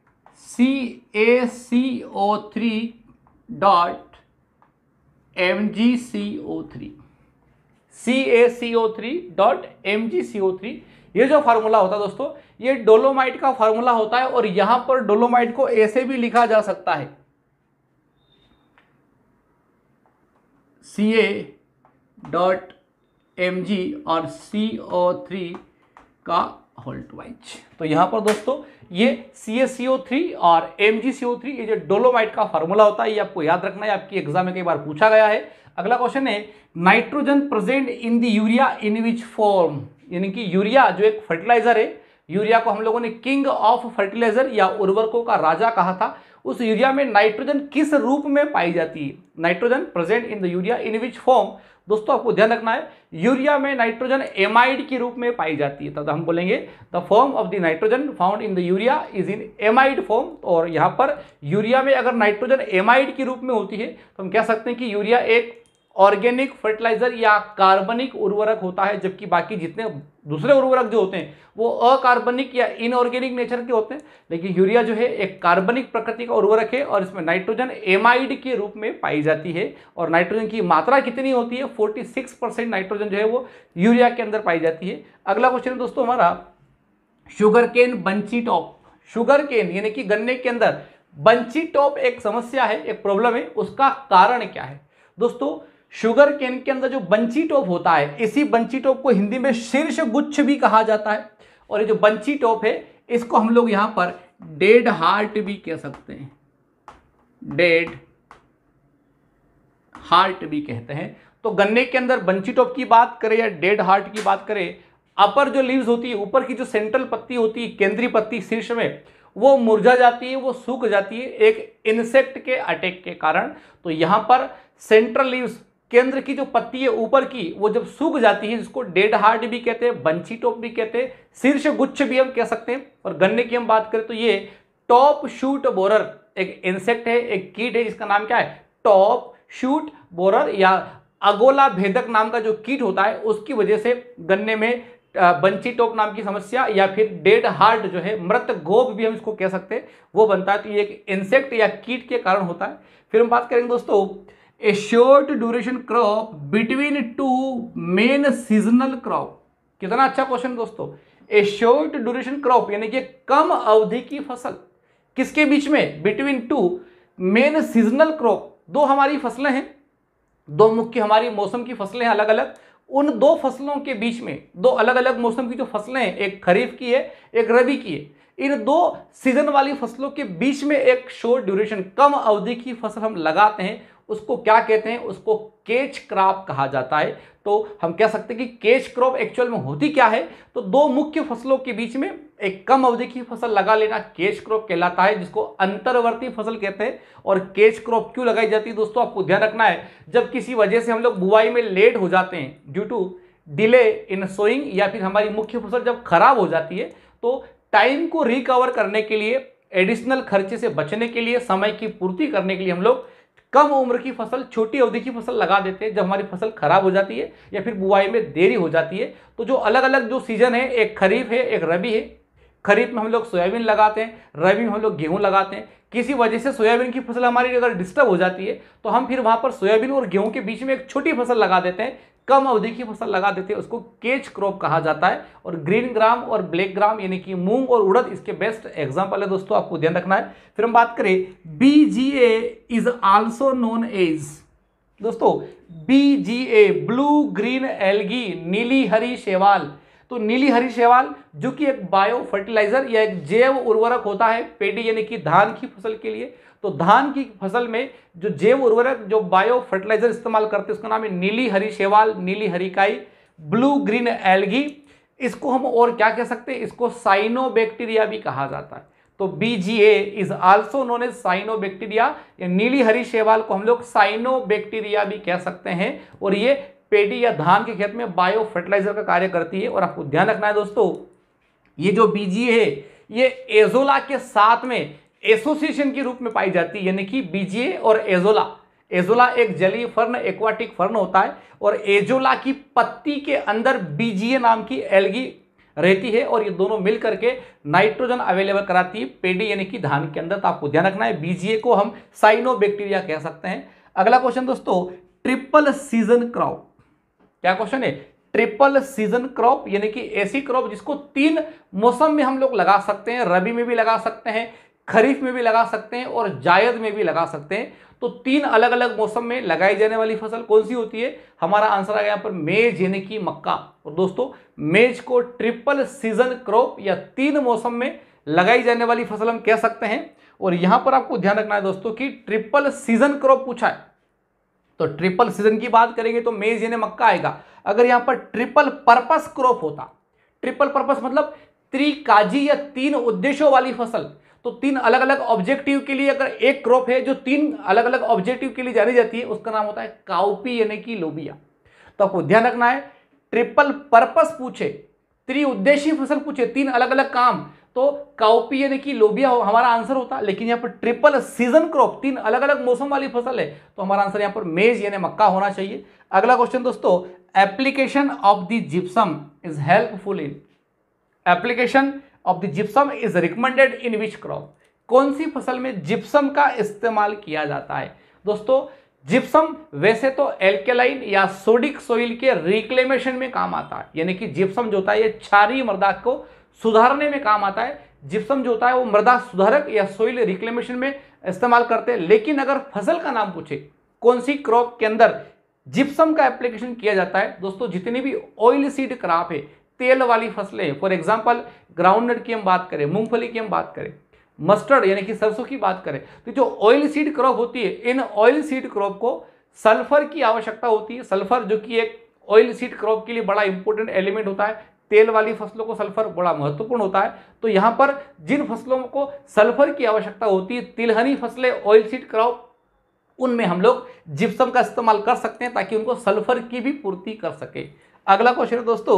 CaCO3 dot MgCO3। CaCO3 dot MgCO3, ये जो फार्मूला होता है दोस्तों, ये डोलोमाइट का फार्मूला होता है। और यहां पर डोलोमाइट को ऐसे भी लिखा जा सकता है Ca.Mg और CO3 का होल ट्वाइस। तो यहां पर दोस्तों ये CaCO3 और MgCO3, ये जो डोलोमाइट का फार्मूला होता है, ये आपको याद रखना है, आपकी एग्जाम में कई बार पूछा गया है। अगला क्वेश्चन है nitrogen present in the urea in which form, यानी कि यूरिया जो एक फर्टिलाइजर है, यूरिया को हम लोगों ने किंग ऑफ फर्टिलाइजर या उर्वरकों का राजा कहा था। उस यूरिया में नाइट्रोजन किस रूप में पाई जाती है? Nitrogen present in the urea in which form. दोस्तों आपको ध्यान रखना है, यूरिया में नाइट्रोजन एमाइड के रूप में पाई जाती है। तब हम बोलेंगे the form of the nitrogen found in the urea is in amide form. और यहाँ पर यूरिया में अगर नाइट्रोजन एमाइड के रूप में होती है तो हम कह सकते हैं कि यूरिया एक ऑर्गेनिक फर्टिलाइजर या कार्बनिक उर्वरक होता है। जबकि बाकी जितने दूसरे उर्वरक जो होते हैं वो अकार्बनिक या इनऑर्गेनिक नेचर के होते हैं, लेकिन यूरिया जो है एक कार्बनिक प्रकृति का उर्वरक है और इसमें नाइट्रोजन एमाइड के रूप में पाई जाती है। और नाइट्रोजन की मात्रा कितनी होती है? 46% नाइट्रोजन जो है वो यूरिया के अंदर पाई जाती है। अगला क्वेश्चन है दोस्तों हमारा, sugarcane bunchy top. Sugarcane यानी कि गन्ने के अंदर बंची टॉप एक समस्या है, एक प्रॉब्लम है, उसका कारण क्या है? दोस्तों शुगर केन के अंदर जो बंची टॉप होता है, इसी बंची टॉप को हिंदी में शीर्ष गुच्छ भी कहा जाता है। और ये जो बंची टॉप है इसको हम लोग यहां पर डेड हार्ट भी कह सकते हैं, डेड हार्ट भी कहते हैं। तो गन्ने के अंदर बंची टॉप की बात करें या डेड हार्ट की बात करें, अपर जो लीव्स होती है, ऊपर की जो सेंट्रल पत्ती होती है, केंद्रीय पत्ती शीर्ष में, वो मुरझा जाती है, वो सूख जाती है एक इंसेक्ट के अटैक के कारण। तो यहां पर सेंट्रल लीव्स, केंद्र की जो पत्ती है ऊपर की, वो जब सूख जाती है, जिसको डेड हार्ट भी कहते हैं, बंची टॉप भी कहते हैं, शीर्ष गुच्छ भी हम कह सकते हैं। और गन्ने की हम बात करें तो ये टॉप शूट बोरर एक इंसेक्ट है, एक कीट है, जिसका नाम क्या है? टॉप शूट बोरर या अगोला भेदक नाम का जो कीट होता है, उसकी वजह से गन्ने में बंची टॉप नाम की समस्या या फिर डेड हार्ट जो है, मृत गोप भी हम इसको कह सकते हैं, वो बनता है। तो ये एक इंसेक्ट या कीट के कारण होता है। फिर हम बात करेंगे दोस्तों a short duration crop between two main seasonal crop. कितना अच्छा क्वेश्चन दोस्तों। ए शॉर्ट ड्यूरेशन क्रॉप यानी कि कम अवधि की फसल, किसके बीच में, between two main seasonal crop, दो हमारी फसलें हैं, दो मुख्य हमारी मौसम की फसलें हैं अलग अलग, उन दो फसलों के बीच में, दो अलग अलग मौसम की जो फसलें हैं, एक खरीफ की है एक रबी की है, इन दो सीजन वाली फसलों के बीच में एक शॉर्ट ड्यूरेशन कम अवधि की फसल हम लगाते हैं, उसको क्या कहते हैं, उसको केच क्रॉप कहा जाता है। तो हम कह सकते हैं कि केच क्रॉप एक्चुअल में होती क्या है, तो दो मुख्य फसलों के बीच में एक कम अवधि की फसल लगा लेना केच क्रॉप कहलाता है, जिसको अंतर्वर्ती फसल कहते हैं। और केच क्रॉप क्यों लगाई जाती है दोस्तों, आपको ध्यान रखना है, जब किसी वजह से हम लोग बुआई में लेट हो जाते हैं due to delay in sowing, या फिर हमारी मुख्य फसल जब खराब हो जाती है, तो टाइम को रिकवर करने के लिए, एडिशनल खर्चे से बचने के लिए, समय की पूर्ति करने के लिए हम लोग कम उम्र की फसल, छोटी अवधि की फसल लगा देते हैं जब हमारी फसल खराब हो जाती है या फिर बुआई में देरी हो जाती है। तो जो अलग अलग जो सीजन है, एक खरीफ है एक रबी है, खरीफ में हम लोग सोयाबीन लगाते हैं, रबी में हम लोग गेहूं लगाते हैं। किसी वजह से सोयाबीन की फसल हमारी अगर डिस्टर्ब हो जाती है तो हम फिर वहां पर सोयाबीन और गेहूं के बीच में एक छोटी फसल लगा देते हैं, कम अवधि की फसल लगा देते हैं, उसको केच क्रॉप कहा जाता है। और ग्रीन ग्राम और ब्लैक ग्राम यानी कि मूंग और उड़द इसके बेस्ट एग्जांपल है दोस्तों, आपको ध्यान रखना है। फिर हम बात करें BGA is also known as, दोस्तों BGA ब्लू ग्रीन एल्गी, नीली हरी शैवाल। तो नीली हरी शैवाल जो कि एक बायो फर्टिलाइजर या एक जैव उर्वरक होता है पेडी यानी कि धान की फसल के लिए। तो धान की फसल में जो जैव उर्वरक जो बायो फर्टिलाइजर इस्तेमाल करते हैं उसका नाम है नीली हरी शैवाल, नीली हरी काई, ब्लू ग्रीन एल्गी। इसको हम और क्या कह सकते हैं, इसको साइनोबैक्टीरिया भी कहा जाता है। तो BGA is also known as cyanobacteria, या नीली हरी शैवाल को हम लोग साइनोबैक्टीरिया भी कह सकते हैं। और ये पेडी या धान के खेत में बायो फर्टिलाइजर का कार्य करती है। और आपको ध्यान रखना है दोस्तों, ये जो BGA है ये एजोला के साथ में एसोसिएशन के रूप में पाई जाती है, यानी कि BGA और एजोला, एजोला एक जलीय फर्न, एक्वाटिक फर्न होता है, और एजोला की पत्ती के अंदर BGA नाम की एल्गी रहती है, और ये दोनों मिल करके नाइट्रोजन अवेलेबल कराती है पेडी यानी कि धान के अंदर। तो आपको ध्यान रखना है, BGA को हम साइनोबैक्टीरिया कह सकते हैं। अगला क्वेश्चन दोस्तों, ट्रिपल सीजन क्रॉप, क्या क्वेश्चन है, ट्रिपल सीजन क्रॉप यानी कि ऐसी क्रॉप जिसको 3 मौसम में हम लोग लगा सकते हैं, रबी में भी लगा सकते हैं, खरीफ में भी लगा सकते हैं और जायद में भी लगा सकते हैं। तो 3 अलग अलग मौसम में लगाई जाने वाली फसल कौन सी होती है, हमारा आंसर आ गया यहाँ पर मेज यानी कि मक्का। और दोस्तों मेज को ट्रिपल सीजन क्रॉप या 3 मौसम में लगाई जाने वाली फसल हम कह सकते हैं। और यहां पर आपको ध्यान रखना है दोस्तों कि ट्रिपल सीजन क्रॉप पूछा है, तो ट्रिपल सीजन की बात करेंगे तो मेज यानी मक्का आएगा। अगर यहां पर ट्रिपल पर्पस क्रॉप होता, ट्रिपल पर्पस मतलब त्रिकाजी या 3 उद्देश्यों वाली फसल, तो 3 अलग अलग ऑब्जेक्टिव के लिए अगर एक क्रॉप है जो 3 अलग अलग ऑब्जेक्टिव के लिए जानी जाती है, उसका नाम होता है काउपी यानी कि लोबिया। तो आपको ध्यान रखना है, ट्रिपल पर्पस पूछे, त्रिउद्देशीय फसल पूछे, 3 अलग अलग काम, तो काउपी यानी कि लोबिया हमारा आंसर होता। लेकिन यहाँ पर ट्रिपल सीजन क्रॉप 3 अलग अलग मौसम वाली फसल है, तो हमारा आंसर यहाँ पर मेज यानी मक्का होना चाहिए। अगला क्वेश्चन दोस्तों, application of the gypsum is helpful in, application of the gypsum is recommended in which crop, कौन सी फसल में जिप्सम का इस्तेमाल किया जाता है। दोस्तों जिप्सम वैसे तो एल्केलाइन या सोडिक सोइल के रिक्लेमेशन में काम आता है, यानी कि जिप्सम जो होता है ये क्षारीय मृदा को सुधारने में काम आता है। जिप्सम जो होता है वो मृदा सुधारक या सोइल रिक्लेमेशन में इस्तेमाल करते हैं। लेकिन अगर फसल का नाम पूछे कौन सी क्रॉप के अंदर जिप्सम का एप्लीकेशन किया जाता है, दोस्तों जितनी भी ऑयल सीड क्रॉप है, तेल वाली फसलें, फॉर एग्जांपल ग्राउंडनट की हम बात करें, मूंगफली की हम बात करें, मस्टर्ड यानी कि सरसों की बात करें, तो जो ऑयल सीड क्रॉप होती है, इन ऑयल सीड क्रॉप को सल्फर की आवश्यकता होती है। सल्फर जो कि एक ऑयल सीड क्रॉप के लिए बड़ा इंपॉर्टेंट एलिमेंट होता है, तेल वाली फसलों को सल्फर बड़ा महत्वपूर्ण होता है। तो यहां पर जिन फसलों को सल्फर की आवश्यकता होती है, तिलहनी फसलें, ऑयल सीड क्रॉप, उनमें हम लोग जिप्सम का इस्तेमाल कर सकते हैं ताकि उनको सल्फर की भी पूर्ति कर सके। अगला क्वेश्चन है दोस्तों,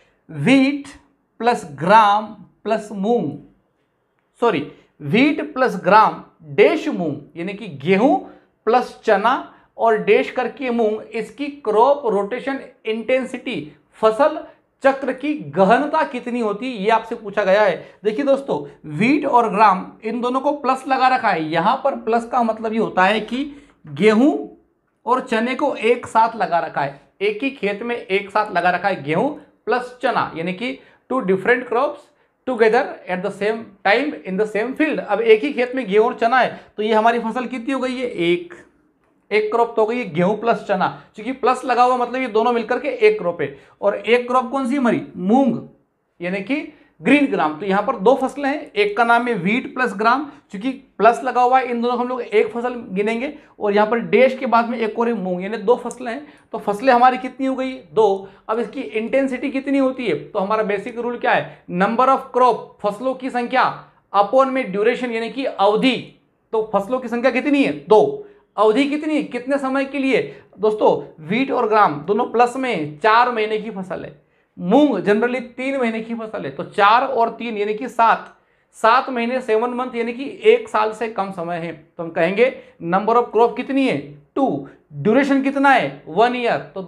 wheat plus gram plus moong, sorry wheat plus gram dash moong यानी कि गेहूं प्लस चना और डैश करके मूंग, इसकी क्रॉप रोटेशन इंटेंसिटी, फसल चक्र की गहनता कितनी होती है, ये आपसे पूछा गया है। देखिए दोस्तों व्हीट और ग्राम इन दोनों को प्लस लगा रखा है, यहां पर प्लस का मतलब ये होता है कि गेहूं और चने को एक साथ लगा रखा है, एक ही खेत में एक साथ लगा रखा है, गेहूं प्लस चना, यानी कि 2 different crops together at the same time in the same field. अब एक ही खेत में गेहूं और चना है तो ये हमारी फसल कितनी हो गई है, एक क्रॉप तो हो गई है गेहूं प्लस चना, क्योंकि प्लस लगा हुआ मतलब ये दोनों मिलकर के एक क्रॉप है। और एक क्रॉप कौन सी हमारी, मूंग यानी कि ग्रीन ग्राम। तो यहां पर दो फसलें हैं, एक का नाम है व्हीट प्लस ग्राम, क्योंकि प्लस लगा हुआ है इन दोनों हम लोग एक फसल गिनेंगे। और यहां पर डैश के बाद में एक और है मूंग, यानी दो फसलें हैं। तो फसलें हमारी कितनी हो गई, दो। अब इसकी इंटेंसिटी कितनी होती है, तो हमारा बेसिक रूल क्या है, नंबर ऑफ क्रॉप, फसलों की संख्या अपॉन में ड्यूरेशन यानी कि अवधि। तो फसलों की संख्या कितनी है, दो। अवधि कितनी है, कितने समय के लिए, दोस्तों व्हीट और ग्राम दोनों प्लस में 4 महीने की फसल है। मूंग जनरली 3 महीने की फसल है, तो 4 और 3 यानी कि 7 महीने 7 मंथ यानी कि 1 साल से कम समय है। तो हम कहेंगे नंबर ऑफ क्रॉप कितनी है, 2। ड्यूरेशन कितना है, 1 ईयर, तो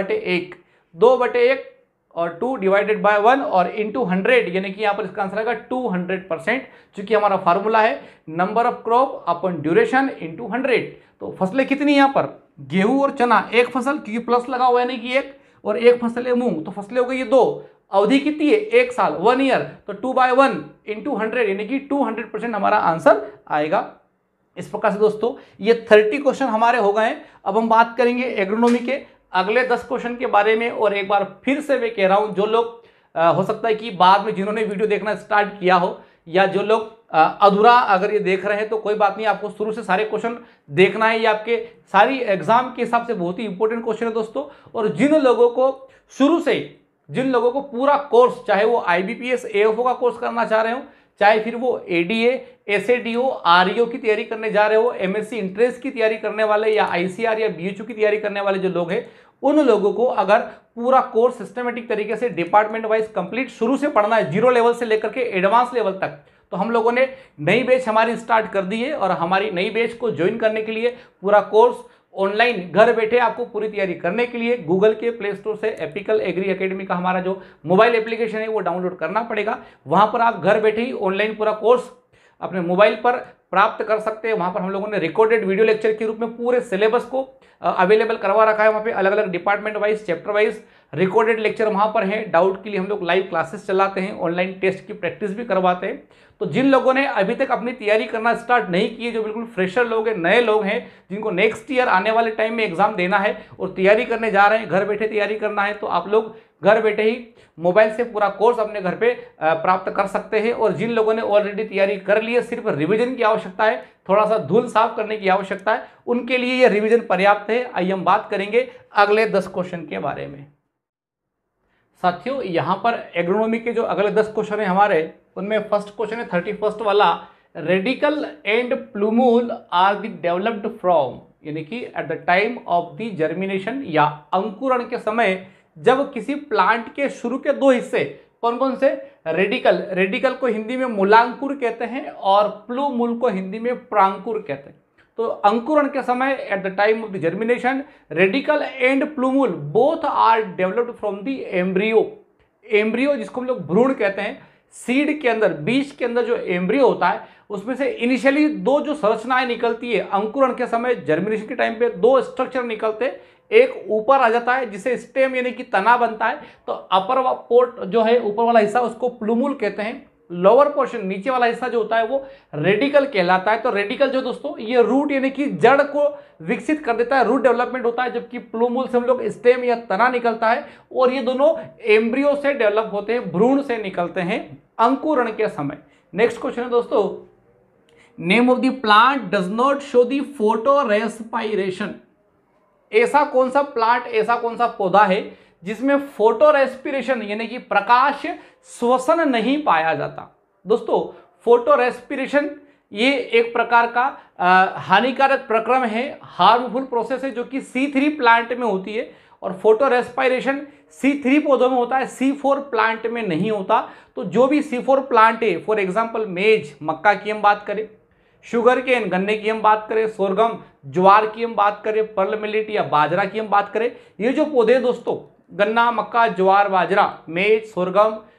2/1 और 2 डिवाइडेड बाय 1 और इंटू 100 यानी कि यहां पर इसका आंसर आएगा 200%, क्योंकि हमारा फार्मूला है number of crop upon duration into 100। तो फसलें कितनी यहां पर, गेहूं और चना एक फसल, क्योंकि प्लस लगा हुआ है यानी कि एक, और एक फसल है मूंग, तो फसलें हो गई ये 2। अवधि कितनी है, 1 साल, 1 ईयर, तो 2/1 इंटू 100 यानी कि 200% हमारा आंसर आएगा। इस प्रकार से दोस्तों ये 30 क्वेश्चन हमारे हो गए हैं। अब हम बात करेंगे एग्रोनॉमी के अगले 10 क्वेश्चन के बारे में। और एक बार फिर से मैं कह रहा हूं, जो लोग हो सकता है कि बाद में जिन्होंने वीडियो देखना स्टार्ट किया हो, या जो लोग अधूरा अगर ये देख रहे हैं, तो कोई बात नहीं, आपको शुरू से सारे क्वेश्चन देखना है। ये आपके सारी एग्जाम के हिसाब से बहुत ही इंपॉर्टेंट क्वेश्चन है दोस्तों। और जिन लोगों को शुरू से, जिन लोगों को पूरा कोर्स, चाहे वो IBPS AFO का कोर्स करना चाह रहे हो, चाहे फिर वो ADA SADO REO की तैयारी करने जा रहे हो, MSc इंट्रेंस की तैयारी करने वाले, या ICR या BHU की तैयारी करने वाले जो लोग हैं, उन लोगों को अगर पूरा कोर्स सिस्टमेटिक तरीके से डिपार्टमेंट वाइज कंप्लीट शुरू से पढ़ना है, 0 लेवल से लेकर के एडवांस लेवल तक, तो हम लोगों ने नई बैच हमारी स्टार्ट कर दी है। और हमारी नई बैच को ज्वाइन करने के लिए पूरा कोर्स ऑनलाइन घर बैठे आपको पूरी तैयारी करने के लिए गूगल के प्ले स्टोर से एपिकल एग्री एकेडमी का हमारा जो मोबाइल एप्लीकेशन है वो डाउनलोड करना पड़ेगा। वहां पर आप घर बैठे ही ऑनलाइन पूरा कोर्स अपने मोबाइल पर प्राप्त कर सकते हैं। वहां पर हम लोगों ने रिकॉर्डेड वीडियो लेक्चर के रूप में पूरे सिलेबस को अवेलेबल करवा रखा है। वहाँ पे अलग अलग department wise, chapter wise recorded lecture वहाँ पर हैं। डाउट के लिए हम लोग लाइव क्लासेस चलाते हैं, ऑनलाइन टेस्ट की प्रैक्टिस भी करवाते हैं। तो जिन लोगों ने अभी तक अपनी तैयारी करना स्टार्ट नहीं की है, जो बिल्कुल फ्रेशर लोग हैं, नए लोग हैं, जिनको नेक्स्ट ईयर आने वाले टाइम में एग्जाम देना है और तैयारी करने जा रहे हैं, घर बैठे तैयारी करना है, तो आप लोग घर बैठे ही मोबाइल से पूरा कोर्स अपने घर पे प्राप्त कर सकते हैं। और जिन लोगों ने ऑलरेडी तैयारी कर ली है, सिर्फ रिवीजन की आवश्यकता है, थोड़ा सा धूल साफ करने की आवश्यकता है, उनके लिए ये रिवीजन पर्याप्त है। आइए हम बात करेंगे अगले 10 क्वेश्चन के बारे में। साथियों यहाँ पर एग्रोनॉमी के जो अगले 10 क्वेश्चन है हमारे, उनमें फर्स्ट क्वेश्चन है 31st वाला, radicle and plumule are the developed from, यानी कि at the time of the germination, या अंकुरण के समय जब किसी प्लांट के शुरू के 2 हिस्से, कौन कौन से, रेडिकल को हिंदी में मूलांकुर कहते हैं और प्लूमूल को हिंदी में प्रांकुर कहते हैं। तो अंकुरण के समय at the time of the germination, radicle and plumule both are developed from the embryo जिसको हम लोग भ्रूण कहते हैं। सीड के अंदर, बीज के अंदर जो एम्ब्रियो होता है, उसमें से इनिशियली 2 जो संरचनाएं निकलती है अंकुरण के समय, जर्मिनेशन के टाइम पे 2 स्ट्रक्चर निकलते हैं। एक ऊपर आ जाता है जिसे स्टेम यानी कि तना बनता है, तो अपर पोर्ट जो है ऊपर वाला हिस्सा उसको प्लूमूल कहते हैं। लोअर पोर्शन नीचे वाला हिस्सा जो होता है वो रेडिकल कहलाता है। तो रेडिकल जो दोस्तों ये रूट यानी कि जड़ को विकसित कर देता है, रूट डेवलपमेंट होता है, जबकि प्लूमूल से हम लोग स्टेम या तना निकलता है। और ये दोनों एम्ब्रियो से डेवलप होते हैं, भ्रूण से निकलते हैं अंकुरण के समय। नेक्स्ट क्वेश्चन है दोस्तों, name of the plant does not show the photorespiration. ऐसा कौन सा प्लांट, ऐसा कौन सा पौधा है जिसमें फोटो रेस्पिरेशन यानी कि प्रकाश श्वसन नहीं पाया जाता। दोस्तों फोटो रेस्पिरेशन ये एक प्रकार का हानिकारक प्रक्रम है, हार्मफुल प्रोसेस है, जो कि C3 प्लांट में होती है। और फोटो रेस्पिरेशन C3 पौधों में होता है, C4 प्लांट में नहीं होता। तो जो भी C4 प्लांट है, फॉर एग्जाम्पल मेज मक्का की हम बात करें, शुगर केन गन्ने की हम बात करें, सोरगम ज्वार की हम बात करें, पर्ल मिलेट या बाजरा की हम बात करें, ये जो पौधे दोस्तों गन्ना, मक्का, ज्वार, बाजरा, maize, sorghum,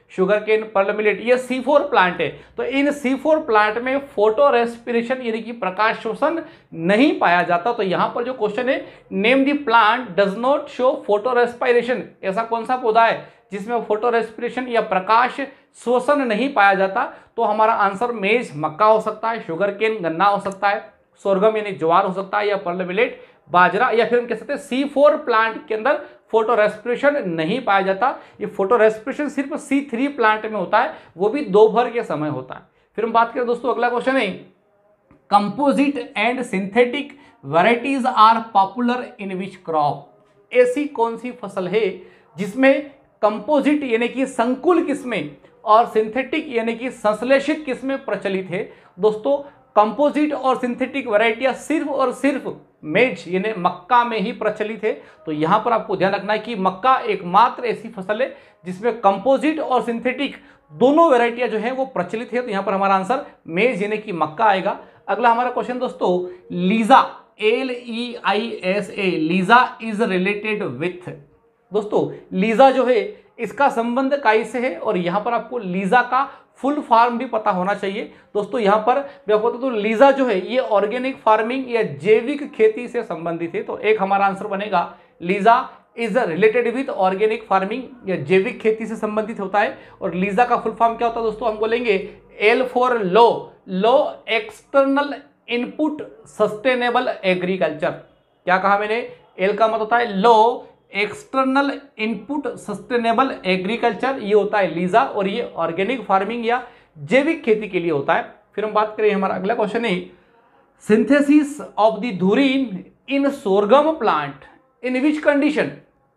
sugarcane, pearl millet, ये C4 प्लांट है। तो इन C4 प्लांट में फोटो रेस्पिरेशन यानी कि प्रकाश शोषण नहीं पाया जाता। तो यहां पर जो क्वेश्चन है, name the plant does not show photorespiration, ऐसा कौन सा पौधा है जिसमें फोटो रेस्पिरेशन या प्रकाश शोषण नहीं पाया जाता? तो हमारा आंसर मेज मक्का हो सकता है, शुगर केन गन्ना हो सकता है, सोरगम यानी ज्वार हो सकता है, या पर्ल मिलेट बाजरा, या फिर हम कह सकते हैं C4 प्लांट के अंदर फोटो रेस्पिरेशन नहीं पाया जाता। ये फोटो रेस्पिरेशन सिर्फ C3 प्लांट में होता है, वो भी दोपहर के समय होता है। फिर हम बात करें दोस्तों, अगला क्वेश्चन है, composite and synthetic varieties are popular in which crop? ऐसी कौन सी फसल है जिसमें कंपोजिट यानी कि संकुल किस्में और सिंथेटिक यानी कि संश्लेषित किस्में प्रचलित है? दोस्तों, कंपोजिट और सिंथेटिक वैरायटियां सिर्फ और सिर्फ मेज यानी मक्का में ही प्रचलित है। तो यहां पर आपको ध्यान रखना है कि मक्का एकमात्र ऐसी फसल है जिसमें कंपोजिट और सिंथेटिक दोनों वैरायटियां जो है वो प्रचलित है। तो यहां पर हमारा आंसर मेज यानी कि मक्का आएगा। अगला हमारा क्वेश्चन दोस्तों, LEISA, LEISA, LEISA is related with? दोस्तों, लीजा जो है इसका संबंध काई से है, और यहां पर आपको लीजा का फुल फॉर्म भी पता होना चाहिए। दोस्तों यहां पर मैं आपको बता दूं, लीजा जो है ये ऑर्गेनिक फार्मिंग या जैविक खेती से संबंधित है। तो एक हमारा आंसर बनेगा, LISA is related with organic farming या जैविक खेती से संबंधित होता है। और लीजा का फुल फॉर्म क्या होता है दोस्तों? हम बोलेंगे L for low, low external input sustainable agriculture. क्या कहा मैंने? एल का मतलब होता है low external input sustainable agriculture, ये होता है लीजा, और ये ऑर्गेनिक फार्मिंग या जैविक खेती के लिए होता है। फिर हम बात करें, हमारा अगला क्वेश्चन है, synthesis of the dhurrin in sorghum plant in which condition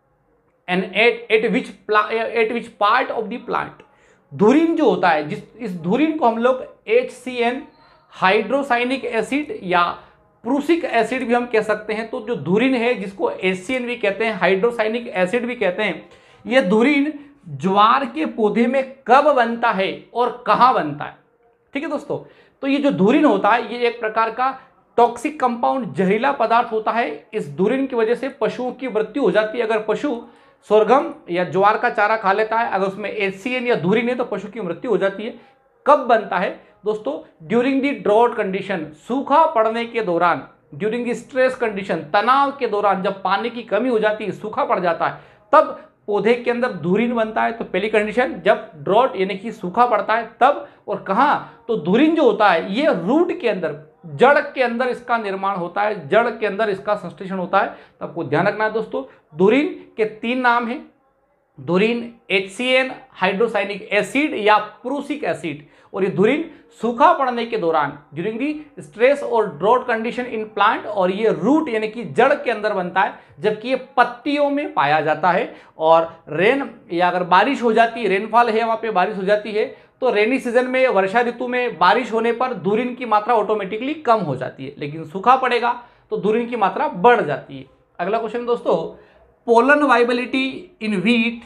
and at which part of the plant? Dhurrin जो होता है, इस धुरीन को हम लोग HCN हाइड्रोसाइनिक एसिड या प्रूसिक एसिड भी हम कह सकते हैं। तो जो धुरीन है जिसको HCN भी कहते हैं, हाइड्रोसाइनिक एसिड भी कहते हैं, यह धुरीन ज्वार के पौधे में कब बनता है और कहां बनता है? ठीक है दोस्तों, तो ये जो धुरीन होता है ये एक प्रकार का टॉक्सिक कंपाउंड, जहरीला पदार्थ होता है। इस धुरीन की वजह से पशुओं की मृत्यु हो जाती है। अगर पशु सोरगम या ज्वार का चारा खा लेता है, अगर उसमें HCN या धुरीन है तो पशु की मृत्यु हो जाती है। कब बनता है दोस्तों? ड्यूरिंग दी ड्रॉट कंडीशन, सूखा पड़ने के दौरान, ड्यूरिंग दी स्ट्रेस कंडीशन, तनाव के दौरान, जब पानी की कमी हो जाती है, सूखा पड़ जाता है, तब पौधे के अंदर धुरीन बनता है। तो पहली कंडीशन जब ड्रॉट यानी कि सूखा पड़ता है तब, और कहां? तो धुरीन जो होता है ये रूट के अंदर, जड़ के अंदर इसका निर्माण होता है, जड़ के अंदर इसका संश्लेषण होता है। तो आपको ध्यान रखना है दोस्तों, धुरीन के 3 नाम हैं, धुरीन HCN हाइड्रोसाइनिक एसिड या प्रूसिक एसिड, और ये धुरीन सूखा पड़ने के दौरान ड्यूरिंग दी स्ट्रेस और ड्रॉट कंडीशन इन प्लांट, और ये रूट यानी कि जड़ के अंदर बनता है, जबकि ये पत्तियों में पाया जाता है। और रेन या अगर बारिश हो जाती है, रेनफॉल है वहाँ पे, बारिश हो जाती है, तो रेनी सीजन में, वर्षा ऋतु में बारिश होने पर धुरीन की मात्रा ऑटोमेटिकली कम हो जाती है, लेकिन सूखा पड़ेगा तो धुरीन की मात्रा बढ़ जाती है। अगला क्वेश्चन दोस्तों, pollen viability in wheat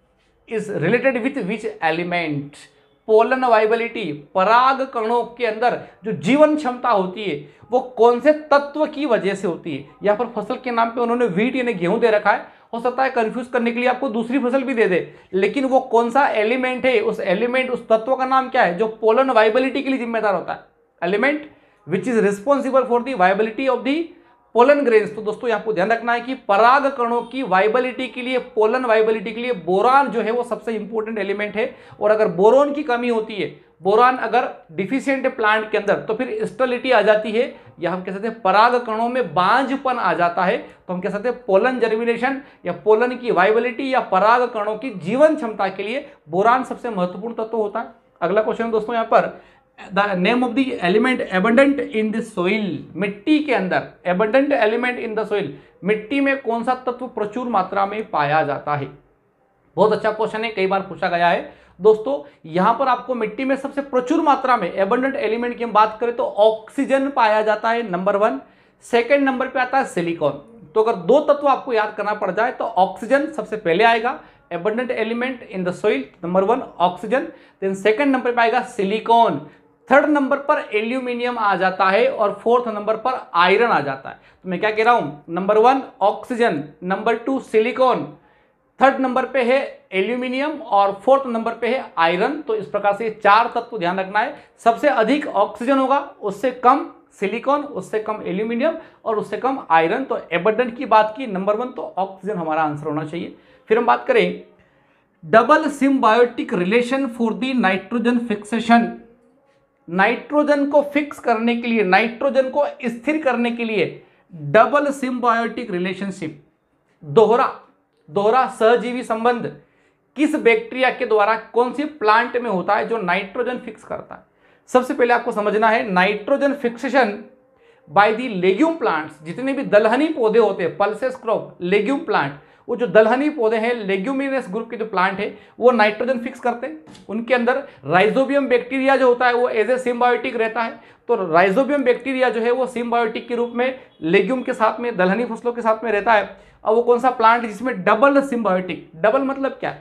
is related with which element? Pollen viability, पराग कणों के अंदर जो जीवन क्षमता होती है वो कौन से तत्व की वजह से होती है? यहाँ पर फसल के नाम पे उन्होंने व्हीट यानी गेहूं दे रखा है, हो सकता है कंफ्यूज करने के लिए आपको दूसरी फसल भी दे दे, लेकिन वो कौन सा एलिमेंट है, उस एलिमेंट, उस तत्व का नाम क्या है जो पोलन वाइबिलिटी के लिए जिम्मेदार होता है? Element which is responsible for the viability of the pollen grains. तो दोस्तों यहाँ आपको ध्यान रखना है कि पराग कणों की वाइबिलिटी के लिए, पोलन वाइबिलिटी के लिए बोरान जो है वो सबसे इंपॉर्टेंट एलिमेंट है। और अगर बोरोन की कमी होती है, बोरान अगर डिफिशियंट है प्लांट के अंदर, तो फिर स्टेरिलिटी आ जाती है, या हम कह सकते हैं पराग कणों में बांझपन आ जाता है। तो हम कह सकते हैं पोलन जर्मिनेशन या पोलन की वाइबिलिटी या पराग कणों की जीवन क्षमता के लिए बोरान सबसे महत्वपूर्ण तत्व होता है। अगला क्वेश्चन दोस्तों यहाँ पर, the name of the element abundant in the soil, मिट्टी के अंदर abundant element in the soil, मिट्टी में कौन सा तत्व प्रचुर मात्रा में पाया जाता है? बहुत अच्छा क्वेश्चन है, कई बार पूछा गया है दोस्तों। यहां पर आपको मिट्टी में सबसे प्रचुर मात्रा में एबंडेंट एलिमेंट की हम बात करें तो ऑक्सीजन पाया जाता है, नंबर 1। सेकेंड नंबर पे आता है सिलिकॉन। तो अगर 2 तत्व आपको याद करना पड़ जाए तो ऑक्सीजन सबसे पहले आएगा, abundant element in the soil, number 1 oxygen, then second number पे आएगा सिलिकॉन, थर्ड नंबर पर एल्यूमिनियम आ जाता है, और फोर्थ नंबर पर आयरन आ जाता है। तो मैं क्या कह रहा हूं, number 1 oxygen, number 2 silicon, third number पे है एल्यूमिनियम और फोर्थ नंबर पे है आयरन। तो इस प्रकार से 4 तत्व ध्यान रखना है। सबसे अधिक ऑक्सीजन होगा, उससे कम सिलिकॉन, उससे कम एल्यूमिनियम और उससे कम आयरन। तो एबंडेंट की बात की, नंबर 1 तो ऑक्सीजन हमारा आंसर होना चाहिए। फिर हम बात करें double symbiotic relation for the nitrogen fixation. Nitrogen को फिक्स करने के लिए, नाइट्रोजन को स्थिर करने के लिए डबल सिम्बायोटिक रिलेशनशिप, दोहरा सहजीवी संबंध किस बैक्टीरिया के द्वारा कौन सी प्लांट में होता है जो नाइट्रोजन फिक्स करता है। सबसे पहले आपको समझना है nitrogen fixation by the legume plants. जितने भी दलहनी पौधे होते हैं, पल्सेस क्रॉप, लेग्यूम प्लांट, वो जो दलहनी पौधे हैं, लेग्यूमिनस ग्रुप के जो प्लांट है वो नाइट्रोजन फिक्स करते हैं। उनके अंदर राइजोबियम बैक्टीरिया जो होता है वो एज ए सिम्बायोटिक रहता है। तो राइजोबियम बैक्टीरिया जो है वो सिम्बायोटिक के रूप में लेग्यूम के साथ में, दलहनी फसलों के साथ में रहता है। अब वो कौन सा प्लांट जिसमें डबल सिम्बायोटिक, डबल मतलब क्या,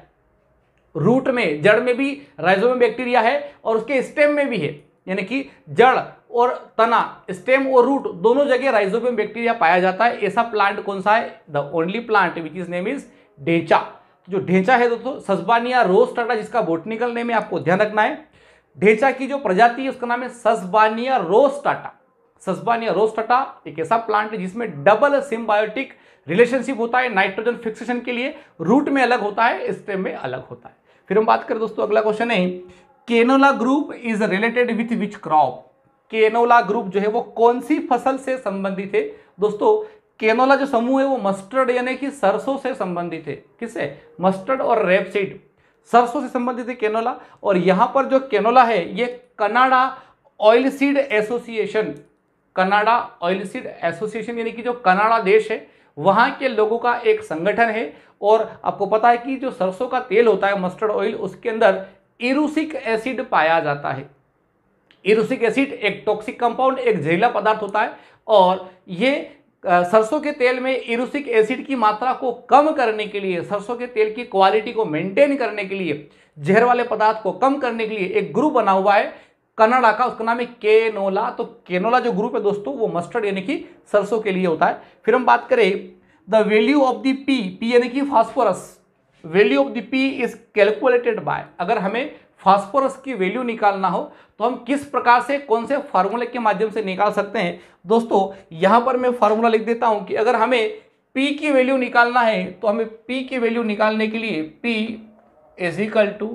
रूट में, जड़ में भी राइजोबियम बैक्टीरिया है और उसके स्टेम में भी है, यानी कि जड़ और तना, स्टेम और रूट दोनों जगह राइजोबियम बैक्टीरिया पाया जाता है। ऐसा प्लांट कौन सा है? The only plant which is name is dhaincha. जो ढेंचा है दोस्तों सस्बानिया रोस्टाटा, जिसका बोटनिकल नेम है, आपको ध्यान रखना है। ढेंचा की जो प्रजाति है उसका नाम है सस्बानिया रोस्टाटा। सस्बानिया रोस्टाटा एक ऐसा प्लांट है जिसमें डबल सिम्बायोटिक रिलेशनशिप होता है नाइट्रोजन फिक्सेशन के लिए। रूट में अलग होता है, स्टेम में अलग होता है। फिर हम बात करें दोस्तों, अगला क्वेश्चन है canola group is related with which crop. Canola group जो है वो कौन सी फसल से संबंधित है? दोस्तों केनोला जो समूह है वो मस्टर्ड यानी कि सरसों से संबंधित है। किससे? मस्टर्ड और रेपसीड, सरसों से संबंधित है केनोला। और यहां पर जो केनोला है ये Canada oil seed association, Canada oil seed association यानी कि जो कनाडा देश है वहां के लोगों का एक संगठन है। और आपको पता है कि जो सरसों का तेल होता है, मस्टर्ड ऑयल, उसके अंदर इरूसिक एसिड पाया जाता है। इरूसिक एसिड एक टॉक्सिक कंपाउंड, एक जहरीला पदार्थ होता है। और ये सरसों के तेल में इरूसिक एसिड की मात्रा को कम करने के लिए, सरसों के तेल की क्वालिटी को मेंटेन करने के लिए, जहर वाले पदार्थ को कम करने के लिए एक ग्रुप बना हुआ है कनाडा का, उसका नाम है केनोला। तो केनोला जो ग्रुप है दोस्तों वो मस्टर्ड यानी कि सरसों के लिए होता है। फिर हम बात करें the value of the P यानी कि phosphorus, value of the P is calculated by. अगर हमें फास्फोरस की वैल्यू निकालना हो तो हम किस प्रकार से, कौन से फार्मूले के माध्यम से निकाल सकते हैं? दोस्तों यहां पर मैं फार्मूला लिख देता हूं कि अगर हमें P की वैल्यू निकालना है तो हमें P की वैल्यू निकालने के लिए P is equal to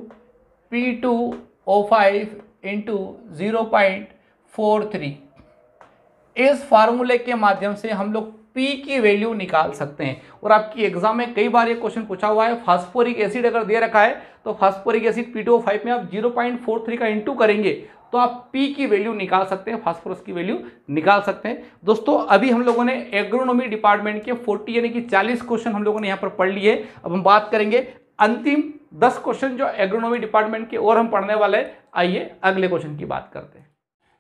P2O5 into 0.43, इस फार्मूले के माध्यम से हम लोग P की वैल्यू निकाल सकते हैं। और आपकी एग्जाम में कई बार ये क्वेश्चन पूछा हुआ है, फास्फोरिक एसिड अगर दे रखा है तो फास्फोरिक एसिड P2O5 में आप 0.43 का इंटू करेंगे तो आप P की वैल्यू निकाल सकते हैं, फास्फोरस की वैल्यू निकाल सकते हैं। दोस्तों अभी हम लोगों ने एग्रोनॉमी डिपार्टमेंट के 40 यानी कि 40 क्वेश्चन हम लोगों ने यहाँ पर पढ़ लिए। अब हम बात करेंगे अंतिम 10 क्वेश्चन जो एग्रोनॉमी डिपार्टमेंट के और हम पढ़ने वाले हैं। आइए अगले क्वेश्चन की बात करते हैं।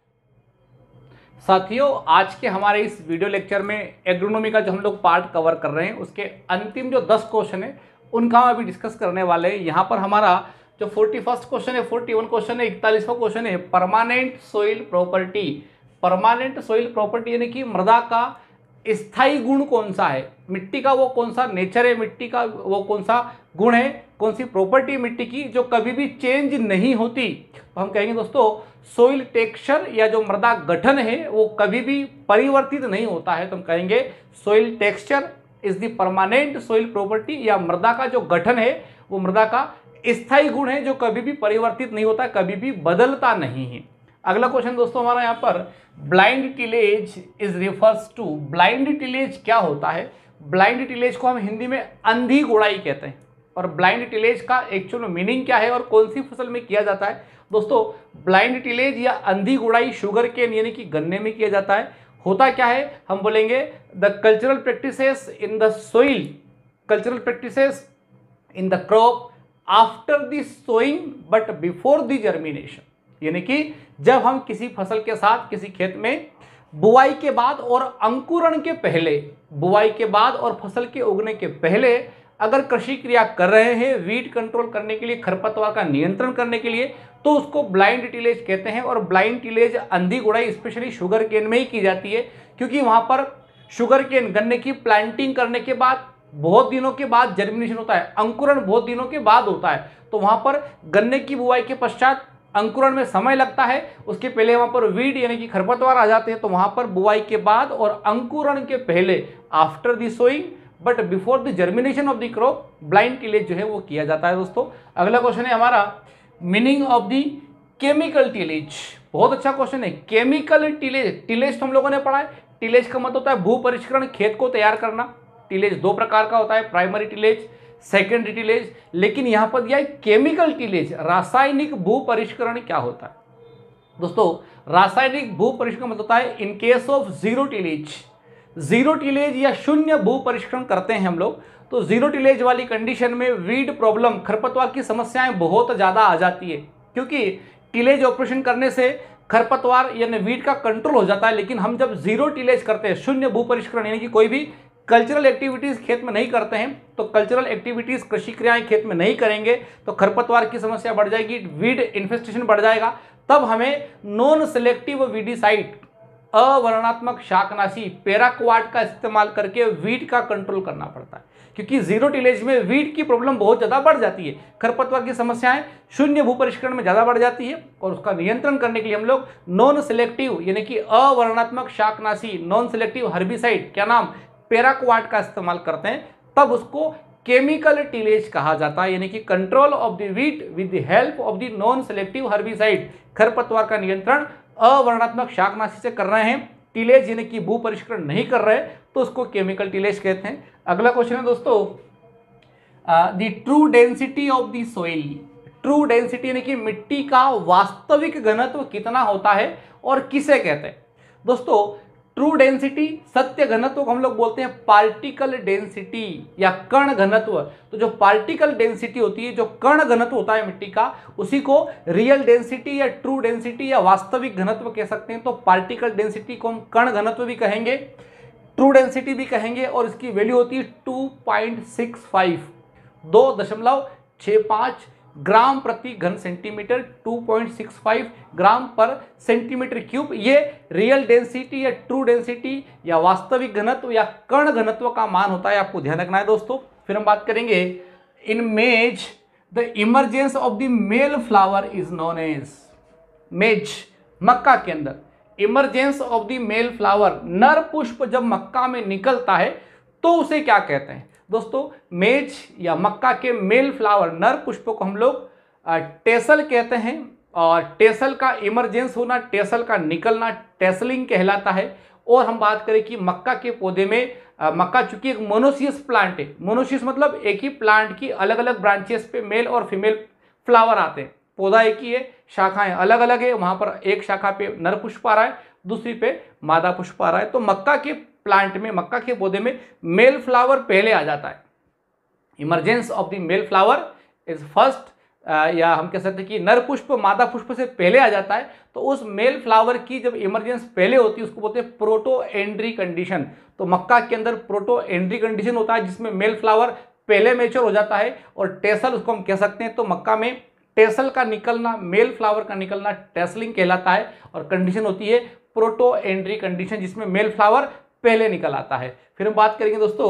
साथियों आज के हमारे इस वीडियो लेक्चर में एग्रोनॉमी का जो हम लोग पार्ट कवर कर रहे हैं उसके अंतिम जो 10 क्वेश्चन है उनका हम अभी डिस्कस करने वाले हैं। यहाँ पर हमारा जो 41st क्वेश्चन है, 41 क्वेश्चन है, 41वां क्वेश्चन है permanent soil property. Permanent soil property यानी कि मृदा का स्थायी गुण कौन सा है, मिट्टी का वो कौन सा नेचर है, मिट्टी का वो कौन सा गुण है, कौन सी प्रॉपर्टी मिट्टी की जो कभी भी चेंज नहीं होती। तो हम कहेंगे दोस्तों सोइल टेक्सचर या जो मृदा गठन है वो कभी भी परिवर्तित नहीं होता है। तो हम कहेंगे soil texture is the permanent soil property, या मृदा का जो गठन है वो मृदा का स्थायी गुण है जो कभी भी परिवर्तित नहीं होता, कभी भी बदलता नहीं है। अगला क्वेश्चन दोस्तों हमारा यहाँ पर blind tillage is refers to. Blind tillage क्या होता है? ब्लाइंड टिलेज को हम हिंदी में अंधी गुड़ाई कहते हैं। और ब्लाइंड टिलेज का एक्चुअल मीनिंग क्या है और कौन सी फसल में किया जाता है? दोस्तों ब्लाइंड टिलेज या अंधी गुड़ाई शुगर केन यानी कि गन्ने में किया जाता है। होता क्या है? हम बोलेंगे the cultural practices in the soil, cultural practices in the crop after the sowing but before the germination. यानी कि जब हम किसी फसल के साथ किसी खेत में बुआई के बाद और अंकुरण के पहले, बुआई के बाद और फसल के उगने के पहले अगर कृषि क्रिया कर रहे हैं वीड कंट्रोल करने के लिए, खरपतवार का नियंत्रण करने के लिए, तो उसको ब्लाइंड टिलेज कहते हैं। और ब्लाइंड टिलेज अंधी गुड़ाई स्पेशली शुगर केन में ही की जाती है, क्योंकि वहां पर शुगर केन गन्ने की प्लांटिंग करने के बाद बहुत दिनों के बाद जर्मिनेशन होता है, अंकुरण बहुत दिनों के बाद होता है, तो वहां पर गन्ने की बुआई के पश्चात अंकुरण में समय लगता है, उसके पहले वहां पर वीड यानी कि खरपतवार आ जाते हैं, तो वहां पर बुआई के बाद और अंकुरण के पहले, after the sowing but before the germination of the crop, blind tillage जो है वो किया जाता है दोस्तों। अगला क्वेश्चन है हमारा meaning of the chemical tillage. बहुत अच्छा क्वेश्चन है। केमिकल टिलेज, टिलेज तो हम लोगों ने पढ़ा है, टिलेज का मतलब होता है भू परिष्करण, खेत को तैयार करना। टिलेज दो प्रकार का होता है, प्राइमरी टिलेज, सेकेंडरी टिलेज, लेकिन यहां पर दिया है केमिकल टिलेज, रासायनिक भू परिष्करण क्या होता है दोस्तों। रासायनिक भू परिष्करण मतलब होता है in case of zero tillage, zero tillage या शून्य भू परिष्करण करते हैं हम लोग, तो जीरो टिलेज वाली कंडीशन में वीड प्रॉब्लम, खरपतवार की समस्याएं बहुत ज्यादा आ जाती है, क्योंकि टिलेज ऑपरेशन करने से खरपतवार यानी वीड का कंट्रोल हो जाता है। लेकिन हम जब जीरो टिलेज करते हैं, शून्य भू परिष्करण यानी कि कोई भी कल्चरल एक्टिविटीज खेत में नहीं करते हैं, तो कल्चरल एक्टिविटीज कृषि क्रियाएं खेत में नहीं करेंगे तो खरपतवार की समस्या बढ़ जाएगी, वीड इन्फेस्टेशन बढ़ जाएगा। तब हमें नॉन सिलेक्टिव वीडिसाइड, अवर्णनात्मक शाकनाशी पैराक्वाट का इस्तेमाल करके वीड का कंट्रोल करना पड़ता है, क्योंकि जीरो टिलेज में वीड की प्रॉब्लम बहुत ज़्यादा बढ़ जाती है, खरपतवार की समस्याएं शून्य भू परिष्करण में ज़्यादा बढ़ जाती है, और उसका नियंत्रण करने के लिए हम लोग नॉन सिलेक्टिव यानी कि अवर्णनात्मक शाकनाशी, नॉन सिलेक्टिव हर्बिसाइड, क्या नाम, पैराक्वाट का इस्तेमाल करते हैं। तब उसको केमिकल टिलेज कहा जाता है, यानी कि control of the weed with the help of the non selective herbicide, खरपतवार का नियंत्रण अवर्णनात्मक शाकनाशी से कर रहे हैं, टिलेज यानी कि भू परिष्करण नहीं कर रहे, तो उसको केमिकल टिलेज कहते हैं। अगला क्वेश्चन है दोस्तों, the true density of the soil. True density यानी कि मिट्टी का वास्तविक घनत्व कितना होता है और किसे कहते हैं दोस्तों। ट्रू डेंसिटी, सत्य घनत्व को हम लोग बोलते हैं पार्टिकल डेंसिटी या कण घनत्व। तो जो पार्टिकल डेंसिटी होती है, जो कण घनत्व होता है मिट्टी का, उसी को रियल डेंसिटी या ट्रू डेंसिटी या वास्तविक घनत्व कह सकते हैं। तो पार्टिकल डेंसिटी को हम कण घनत्व भी कहेंगे, ट्रू डेंसिटी भी कहेंगे, और इसकी वैल्यू होती है 2.65, 2.65 ग्राम प्रति घन centimetre, 2.65 gram per centimetre cube. ये रियल डेंसिटी या ट्रू डेंसिटी या वास्तविक घनत्व या कण घनत्व का मान होता है, आपको ध्यान रखना है दोस्तों। फिर हम बात करेंगे in maize the emergence of the male flower is known as. Maize, मक्का के अंदर emergence of the male flower, नर पुष्प जब मक्का में निकलता है तो उसे क्या कहते हैं दोस्तों। मेज या मक्का के मेल फ्लावर, नर पुष्प को हम लोग टेसल कहते हैं, और टेसल का इमरजेंस होना, टेसल का निकलना टेसलिंग कहलाता है। और हम बात करें कि मक्का के पौधे में, मक्का चूंकि एक मोनोसियस प्लांट है, मोनोसियस मतलब एक ही प्लांट की अलग अलग ब्रांचेस पे मेल और फीमेल फ्लावर आते हैं, पौधा एक ही है, शाखाएं अलग अलग है, वहां पर एक शाखा पे नर पुष्प आ रहा है, दूसरी पे मादा पुष्प आ रहा है। तो मक्का के प्लांट में, मक्का के पौधे में मेल फ्लावर पहले आ जाता है। Emergence of the male flower is first, या हम कह सकते हैं कि नर पुष्प मादा पुष्प से पहले आ जाता है। तो उस मेल फ्लावर की जब इमरजेंस पहले होती है उसको बोलते हैं प्रोटो एंड्री कंडीशन। तो मक्का के अंदर प्रोटो एंड्री कंडीशन होता है जिसमें मेल फ्लावर पहले मैच्योर हो जाता है, और टेसल उसको हम कह सकते हैं। तो मक्का में टेसल का निकलना, मेल फ्लावर का निकलना टेसलिंग कहलाता है, और कंडीशन होती है प्रोटो एंड्री कंडीशन जिसमें मेल फ्लावर पहले निकल आता है। फिर हम बात करेंगे दोस्तों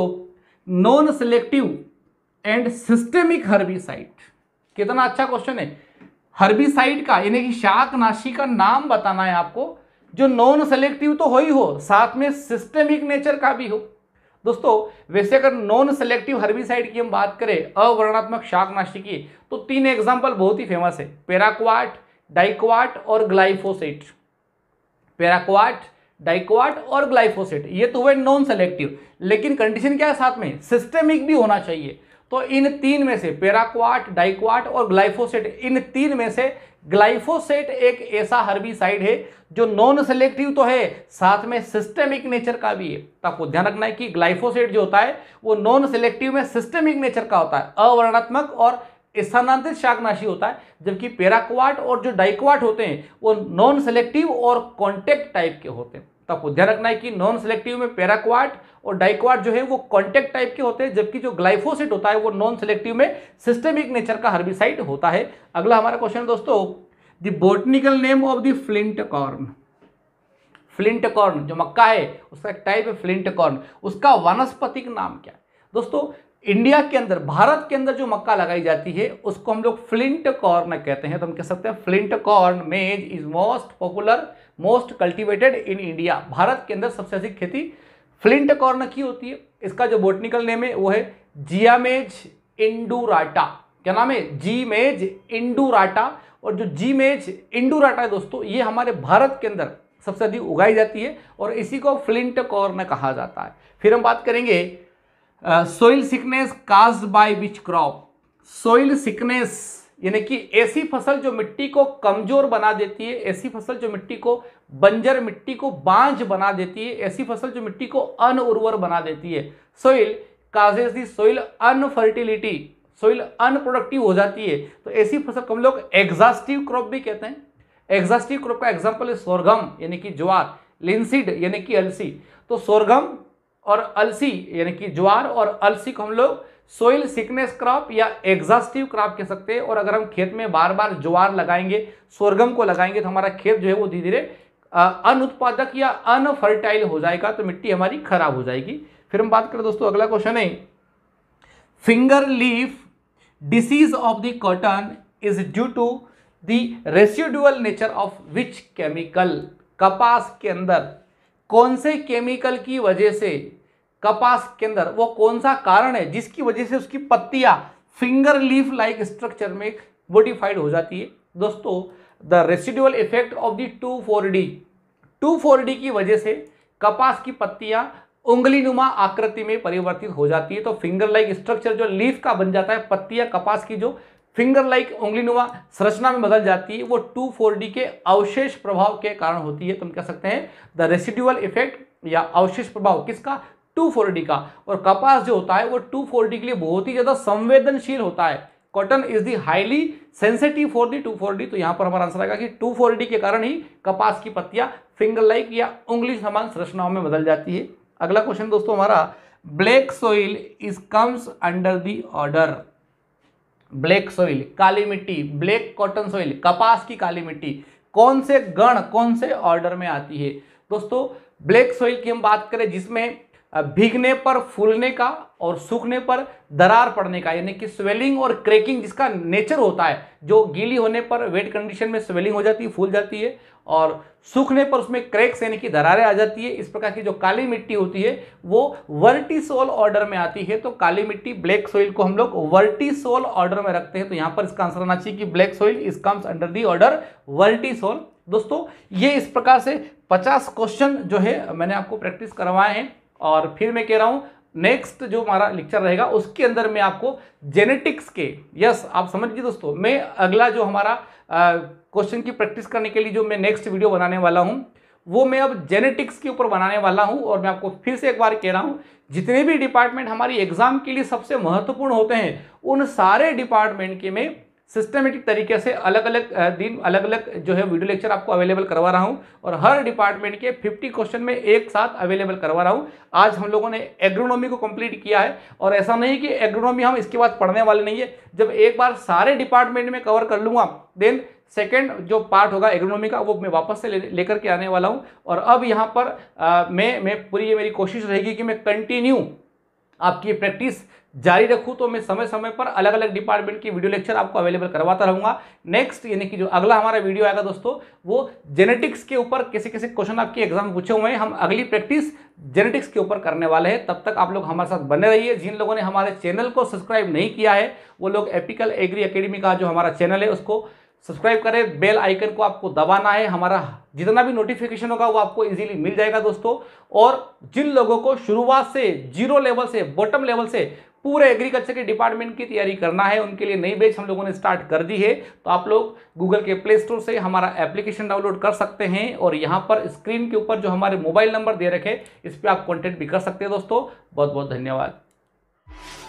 non selective and systemic herbicide. कितना अच्छा क्वेश्चन है। हर्बिसाइड का यानी कि शाकनाशी का नाम बताना है आपको जो नॉन सेलेक्टिव तो हो ही हो, साथ में सिस्टेमिक नेचर का भी हो। दोस्तों वैसे अगर नॉन सेलेक्टिव हर्बिसाइड की हम बात करें, अवर्णनात्मक शाकनाशी की, तो 3 एग्जांपल बहुत ही फेमस है, पैराक्वाट, डाइक्वाट और ग्लाइफोसेट। पैराक्वाट, डाइक्वाट और ग्लाइफोसेट, ये तो हुए नॉन सेलेक्टिव, लेकिन कंडीशन क्या है साथ में सिस्टेमिक भी होना चाहिए। तो इन 3 में से पैराक्वाट, डाइक्वाट और ग्लाइफोसेट, इन 3 में से ग्लाइफोसेट एक ऐसा हर्बिसाइड है जो नॉन सेलेक्टिव तो है, साथ में सिस्टेमिक नेचर का भी है। तो आपको ध्यान रखना है कि ग्लाइफोसेट जो होता है वो नॉन सेलेक्टिव में सिस्टेमिक नेचर का होता है, अवर्णनात्मक और स्थानांतरित शाकनाशी होता है, जबकि पैराक्वाट और जो डाइक्वाट होते हैं वो नॉन सेलेक्टिव और कॉन्टेक्ट टाइप के होते हैं। तो आपको ध्यान रखना है कि नॉन सेलेक्टिव में पैराक्वाट और डाइक्वाट जो है वो कॉन्टेक्ट टाइप के होते हैं, जबकि जो ग्लाइफोसेट होता है वो नॉन सेलेक्टिव में सिस्टेमिक नेचर का हर्बिसाइड होता है। अगला हमारा क्वेश्चन दोस्तों, the botanical name of the flint corn. Flint corn जो मक्का है उसका एक टाइप है फ्लिंट कॉर्न, उसका वानस्पतिक नाम क्या है दोस्तों इंडिया के अंदर, भारत के अंदर जो मक्का लगाई जाती है उसको हम लोग फ्लिंट कॉर्न कहते हैं। तो हम कह सकते हैं flint corn maize is most popular, most cultivated in India. भारत के अंदर सबसे अधिक खेती फ्लिंट कॉर्न की होती है। इसका जो बोटनिकल नेम है वो है जियामेज इंडुराटा। क्या नाम है? जीमेज इंडुराटा। और जो जीमेज इंडुराटा है दोस्तों, ये हमारे भारत के अंदर सबसे अधिक उगाई जाती है और इसी को फ्लिंट कॉर्न कहा जाता है। फिर हम बात करेंगे soil sickness caused by which crop. Soil sickness यानी कि ऐसी फसल जो मिट्टी को कमजोर बना देती है, ऐसी फसल जो मिट्टी को बंजर, मिट्टी को बांझ बना देती है, ऐसी फसल जो मिट्टी को अनउर्वर बना देती है। Soil causes the soil unfertility, soil unproductive हो जाती है। तो ऐसी फसल को हम लोग एग्जॉस्टिव क्रॉप भी कहते हैं। एग्जॉस्टिव क्रॉप का एग्जांपल है सोरगम यानी कि ज्वार, लिंसीड यानी कि अलसी। तो सोरगम और अलसी यानी कि ज्वार और अलसी को हम लोग सोइल सिकनेस क्रॉप या एग्जॉस्टिव क्रॉप कह सकते हैं। और अगर हम खेत में बार बार ज्वार लगाएंगे, सोरगम को लगाएंगे, तो हमारा खेत जो है वो धीरे धीरे अनुत्पादक या अनफर्टाइल हो जाएगा, तो मिट्टी हमारी खराब हो जाएगी। फिर हम बात करें दोस्तों, अगला क्वेश्चन है finger leaf disease of the cotton is due to the residual nature of which chemical. कपास के अंदर कौन से केमिकल की वजह से, कपास के अंदर वो कौन सा कारण है जिसकी वजह से उसकी पत्तियां फिंगर लीफ लाइक स्ट्रक्चर में मोडिफाइड हो जाती है। दोस्तों the residual effect of the 2,4-D, 2,4-D की वजह से कपास की पत्तियां उंगलीनुमा आकृति में परिवर्तित हो जाती है। तो फिंगर लाइक स्ट्रक्चर जो लीफ का बन जाता है, पत्तियां कपास की जो फिंगर लाइक उंगलीनुमा संरचना में बदल जाती है, वो 2,4-D के अवशेष प्रभाव के कारण होती है। तो हम कह सकते हैं द रेसिडुअल इफेक्ट या अवशेष प्रभाव किसका? 2,4-D का। और कपास जो होता है वो 2,4-D के लिए बहुत ही ज्यादा संवेदनशील होता है। Cotton is the highly sensitive for the 2,4-D। तो यहां पर हमारा आंसर आएगा कि 2,4-D के कारण ही कपास की पत्तियां फिंगर लाइक या उंगली समान संरचनाओं में बदल जाती है। अगला क्वेश्चन दोस्तों हमारा, black soil is comes under the order. Black soil, काली मिट्टी, ब्लैक कॉटन सोइल, कपास की काली मिट्टी, कौन से गण, कौन से ऑर्डर में आती है? दोस्तों ब्लैक सोइल की हम बात करें जिसमें भीगने पर फूलने का और सूखने पर दरार पड़ने का, यानी कि स्वेलिंग और क्रैकिंग जिसका नेचर होता है, जो गीली होने पर वेट कंडीशन में स्वेलिंग हो जाती है, फूल जाती है, और सूखने पर उसमें क्रैक्स यानी कि दरारें आ जाती है। इस प्रकार की जो काली मिट्टी होती है वो वर्टिसोल ऑर्डर में आती है। तो काली मिट्टी ब्लैक सोइल को हम लोग वर्टिसोल ऑर्डर में रखते हैं। तो यहां पर इसका आंसर आना चाहिए कि black soil is comes under the order vertisol. दोस्तों ये इस प्रकार से 50 क्वेश्चन जो है मैंने आपको प्रैक्टिस करवाए हैं। और फिर मैं कह रहा हूं नेक्स्ट जो हमारा लेक्चर रहेगा उसके अंदर मैं आपको जेनेटिक्स के, यस आप समझिए दोस्तों, मैं अगला जो हमारा क्वेश्चन की प्रैक्टिस करने के लिए जो मैं नेक्स्ट वीडियो बनाने वाला हूं वो मैं अब जेनेटिक्स के ऊपर बनाने वाला हूं। और मैं आपको फिर से एक बार कह रहा हूं, जितने भी डिपार्टमेंट हमारी एग्जाम के लिए सबसे महत्वपूर्ण होते हैं उन सारे डिपार्टमेंट के मैं सिस्टमेटिक तरीके से अलग अलग दिन अलग अलग जो है वीडियो लेक्चर आपको अवेलेबल करवा रहा हूं। और हर डिपार्टमेंट के 50 क्वेश्चन में एक साथ अवेलेबल करवा रहा हूं। आज हम लोगों ने एग्रोनॉमी को कंप्लीट किया है और ऐसा नहीं कि एग्रोनॉमी हम इसके बाद पढ़ने वाले नहीं है। जब एक बार सारे डिपार्टमेंट में कवर कर लूंगा देन सेकेंड जो पार्ट होगा एग्रोनॉमी का वो मैं वापस से लेकर के आने वाला हूं। और अब यहाँ पर मैं पूरी ये मेरी कोशिश रहेगी कि मैं कंटिन्यू आपकी प्रैक्टिस जारी रखूं। तो मैं समय समय पर अलग अलग डिपार्टमेंट की वीडियो लेक्चर आपको अवेलेबल करवाता रहूंगा। नेक्स्ट यानी कि जो अगला हमारा वीडियो आएगा दोस्तों वो जेनेटिक्स के ऊपर कैसे कैसे क्वेश्चन आपके एग्जाम में पूछे हुए हैं, हम अगली प्रैक्टिस जेनेटिक्स के ऊपर करने वाले हैं। तब तक आप लोग हमारे साथ बने रहिए। जिन लोगों ने हमारे चैनल को सब्सक्राइब नहीं किया है वो लोग एपिकल एग्री अकेडमी का जो हमारा चैनल है उसको सब्सक्राइब करें। बेल आइकन को आपको दबाना है, हमारा जितना भी नोटिफिकेशन होगा वो आपको इजीली मिल जाएगा दोस्तों। और जिन लोगों को शुरुआत से जीरो लेवल से बॉटम लेवल से पूरे एग्रीकल्चर के डिपार्टमेंट की तैयारी करना है उनके लिए नई बैच हम लोगों ने स्टार्ट कर दी है। तो आप लोग गूगल के प्ले स्टोर से हमारा एप्लीकेशन डाउनलोड कर सकते हैं और यहाँ पर स्क्रीन के ऊपर जो हमारे मोबाइल नंबर दे रखे इस पर आप कॉन्टेक्ट भी कर सकते हैं दोस्तों। बहुत बहुत धन्यवाद।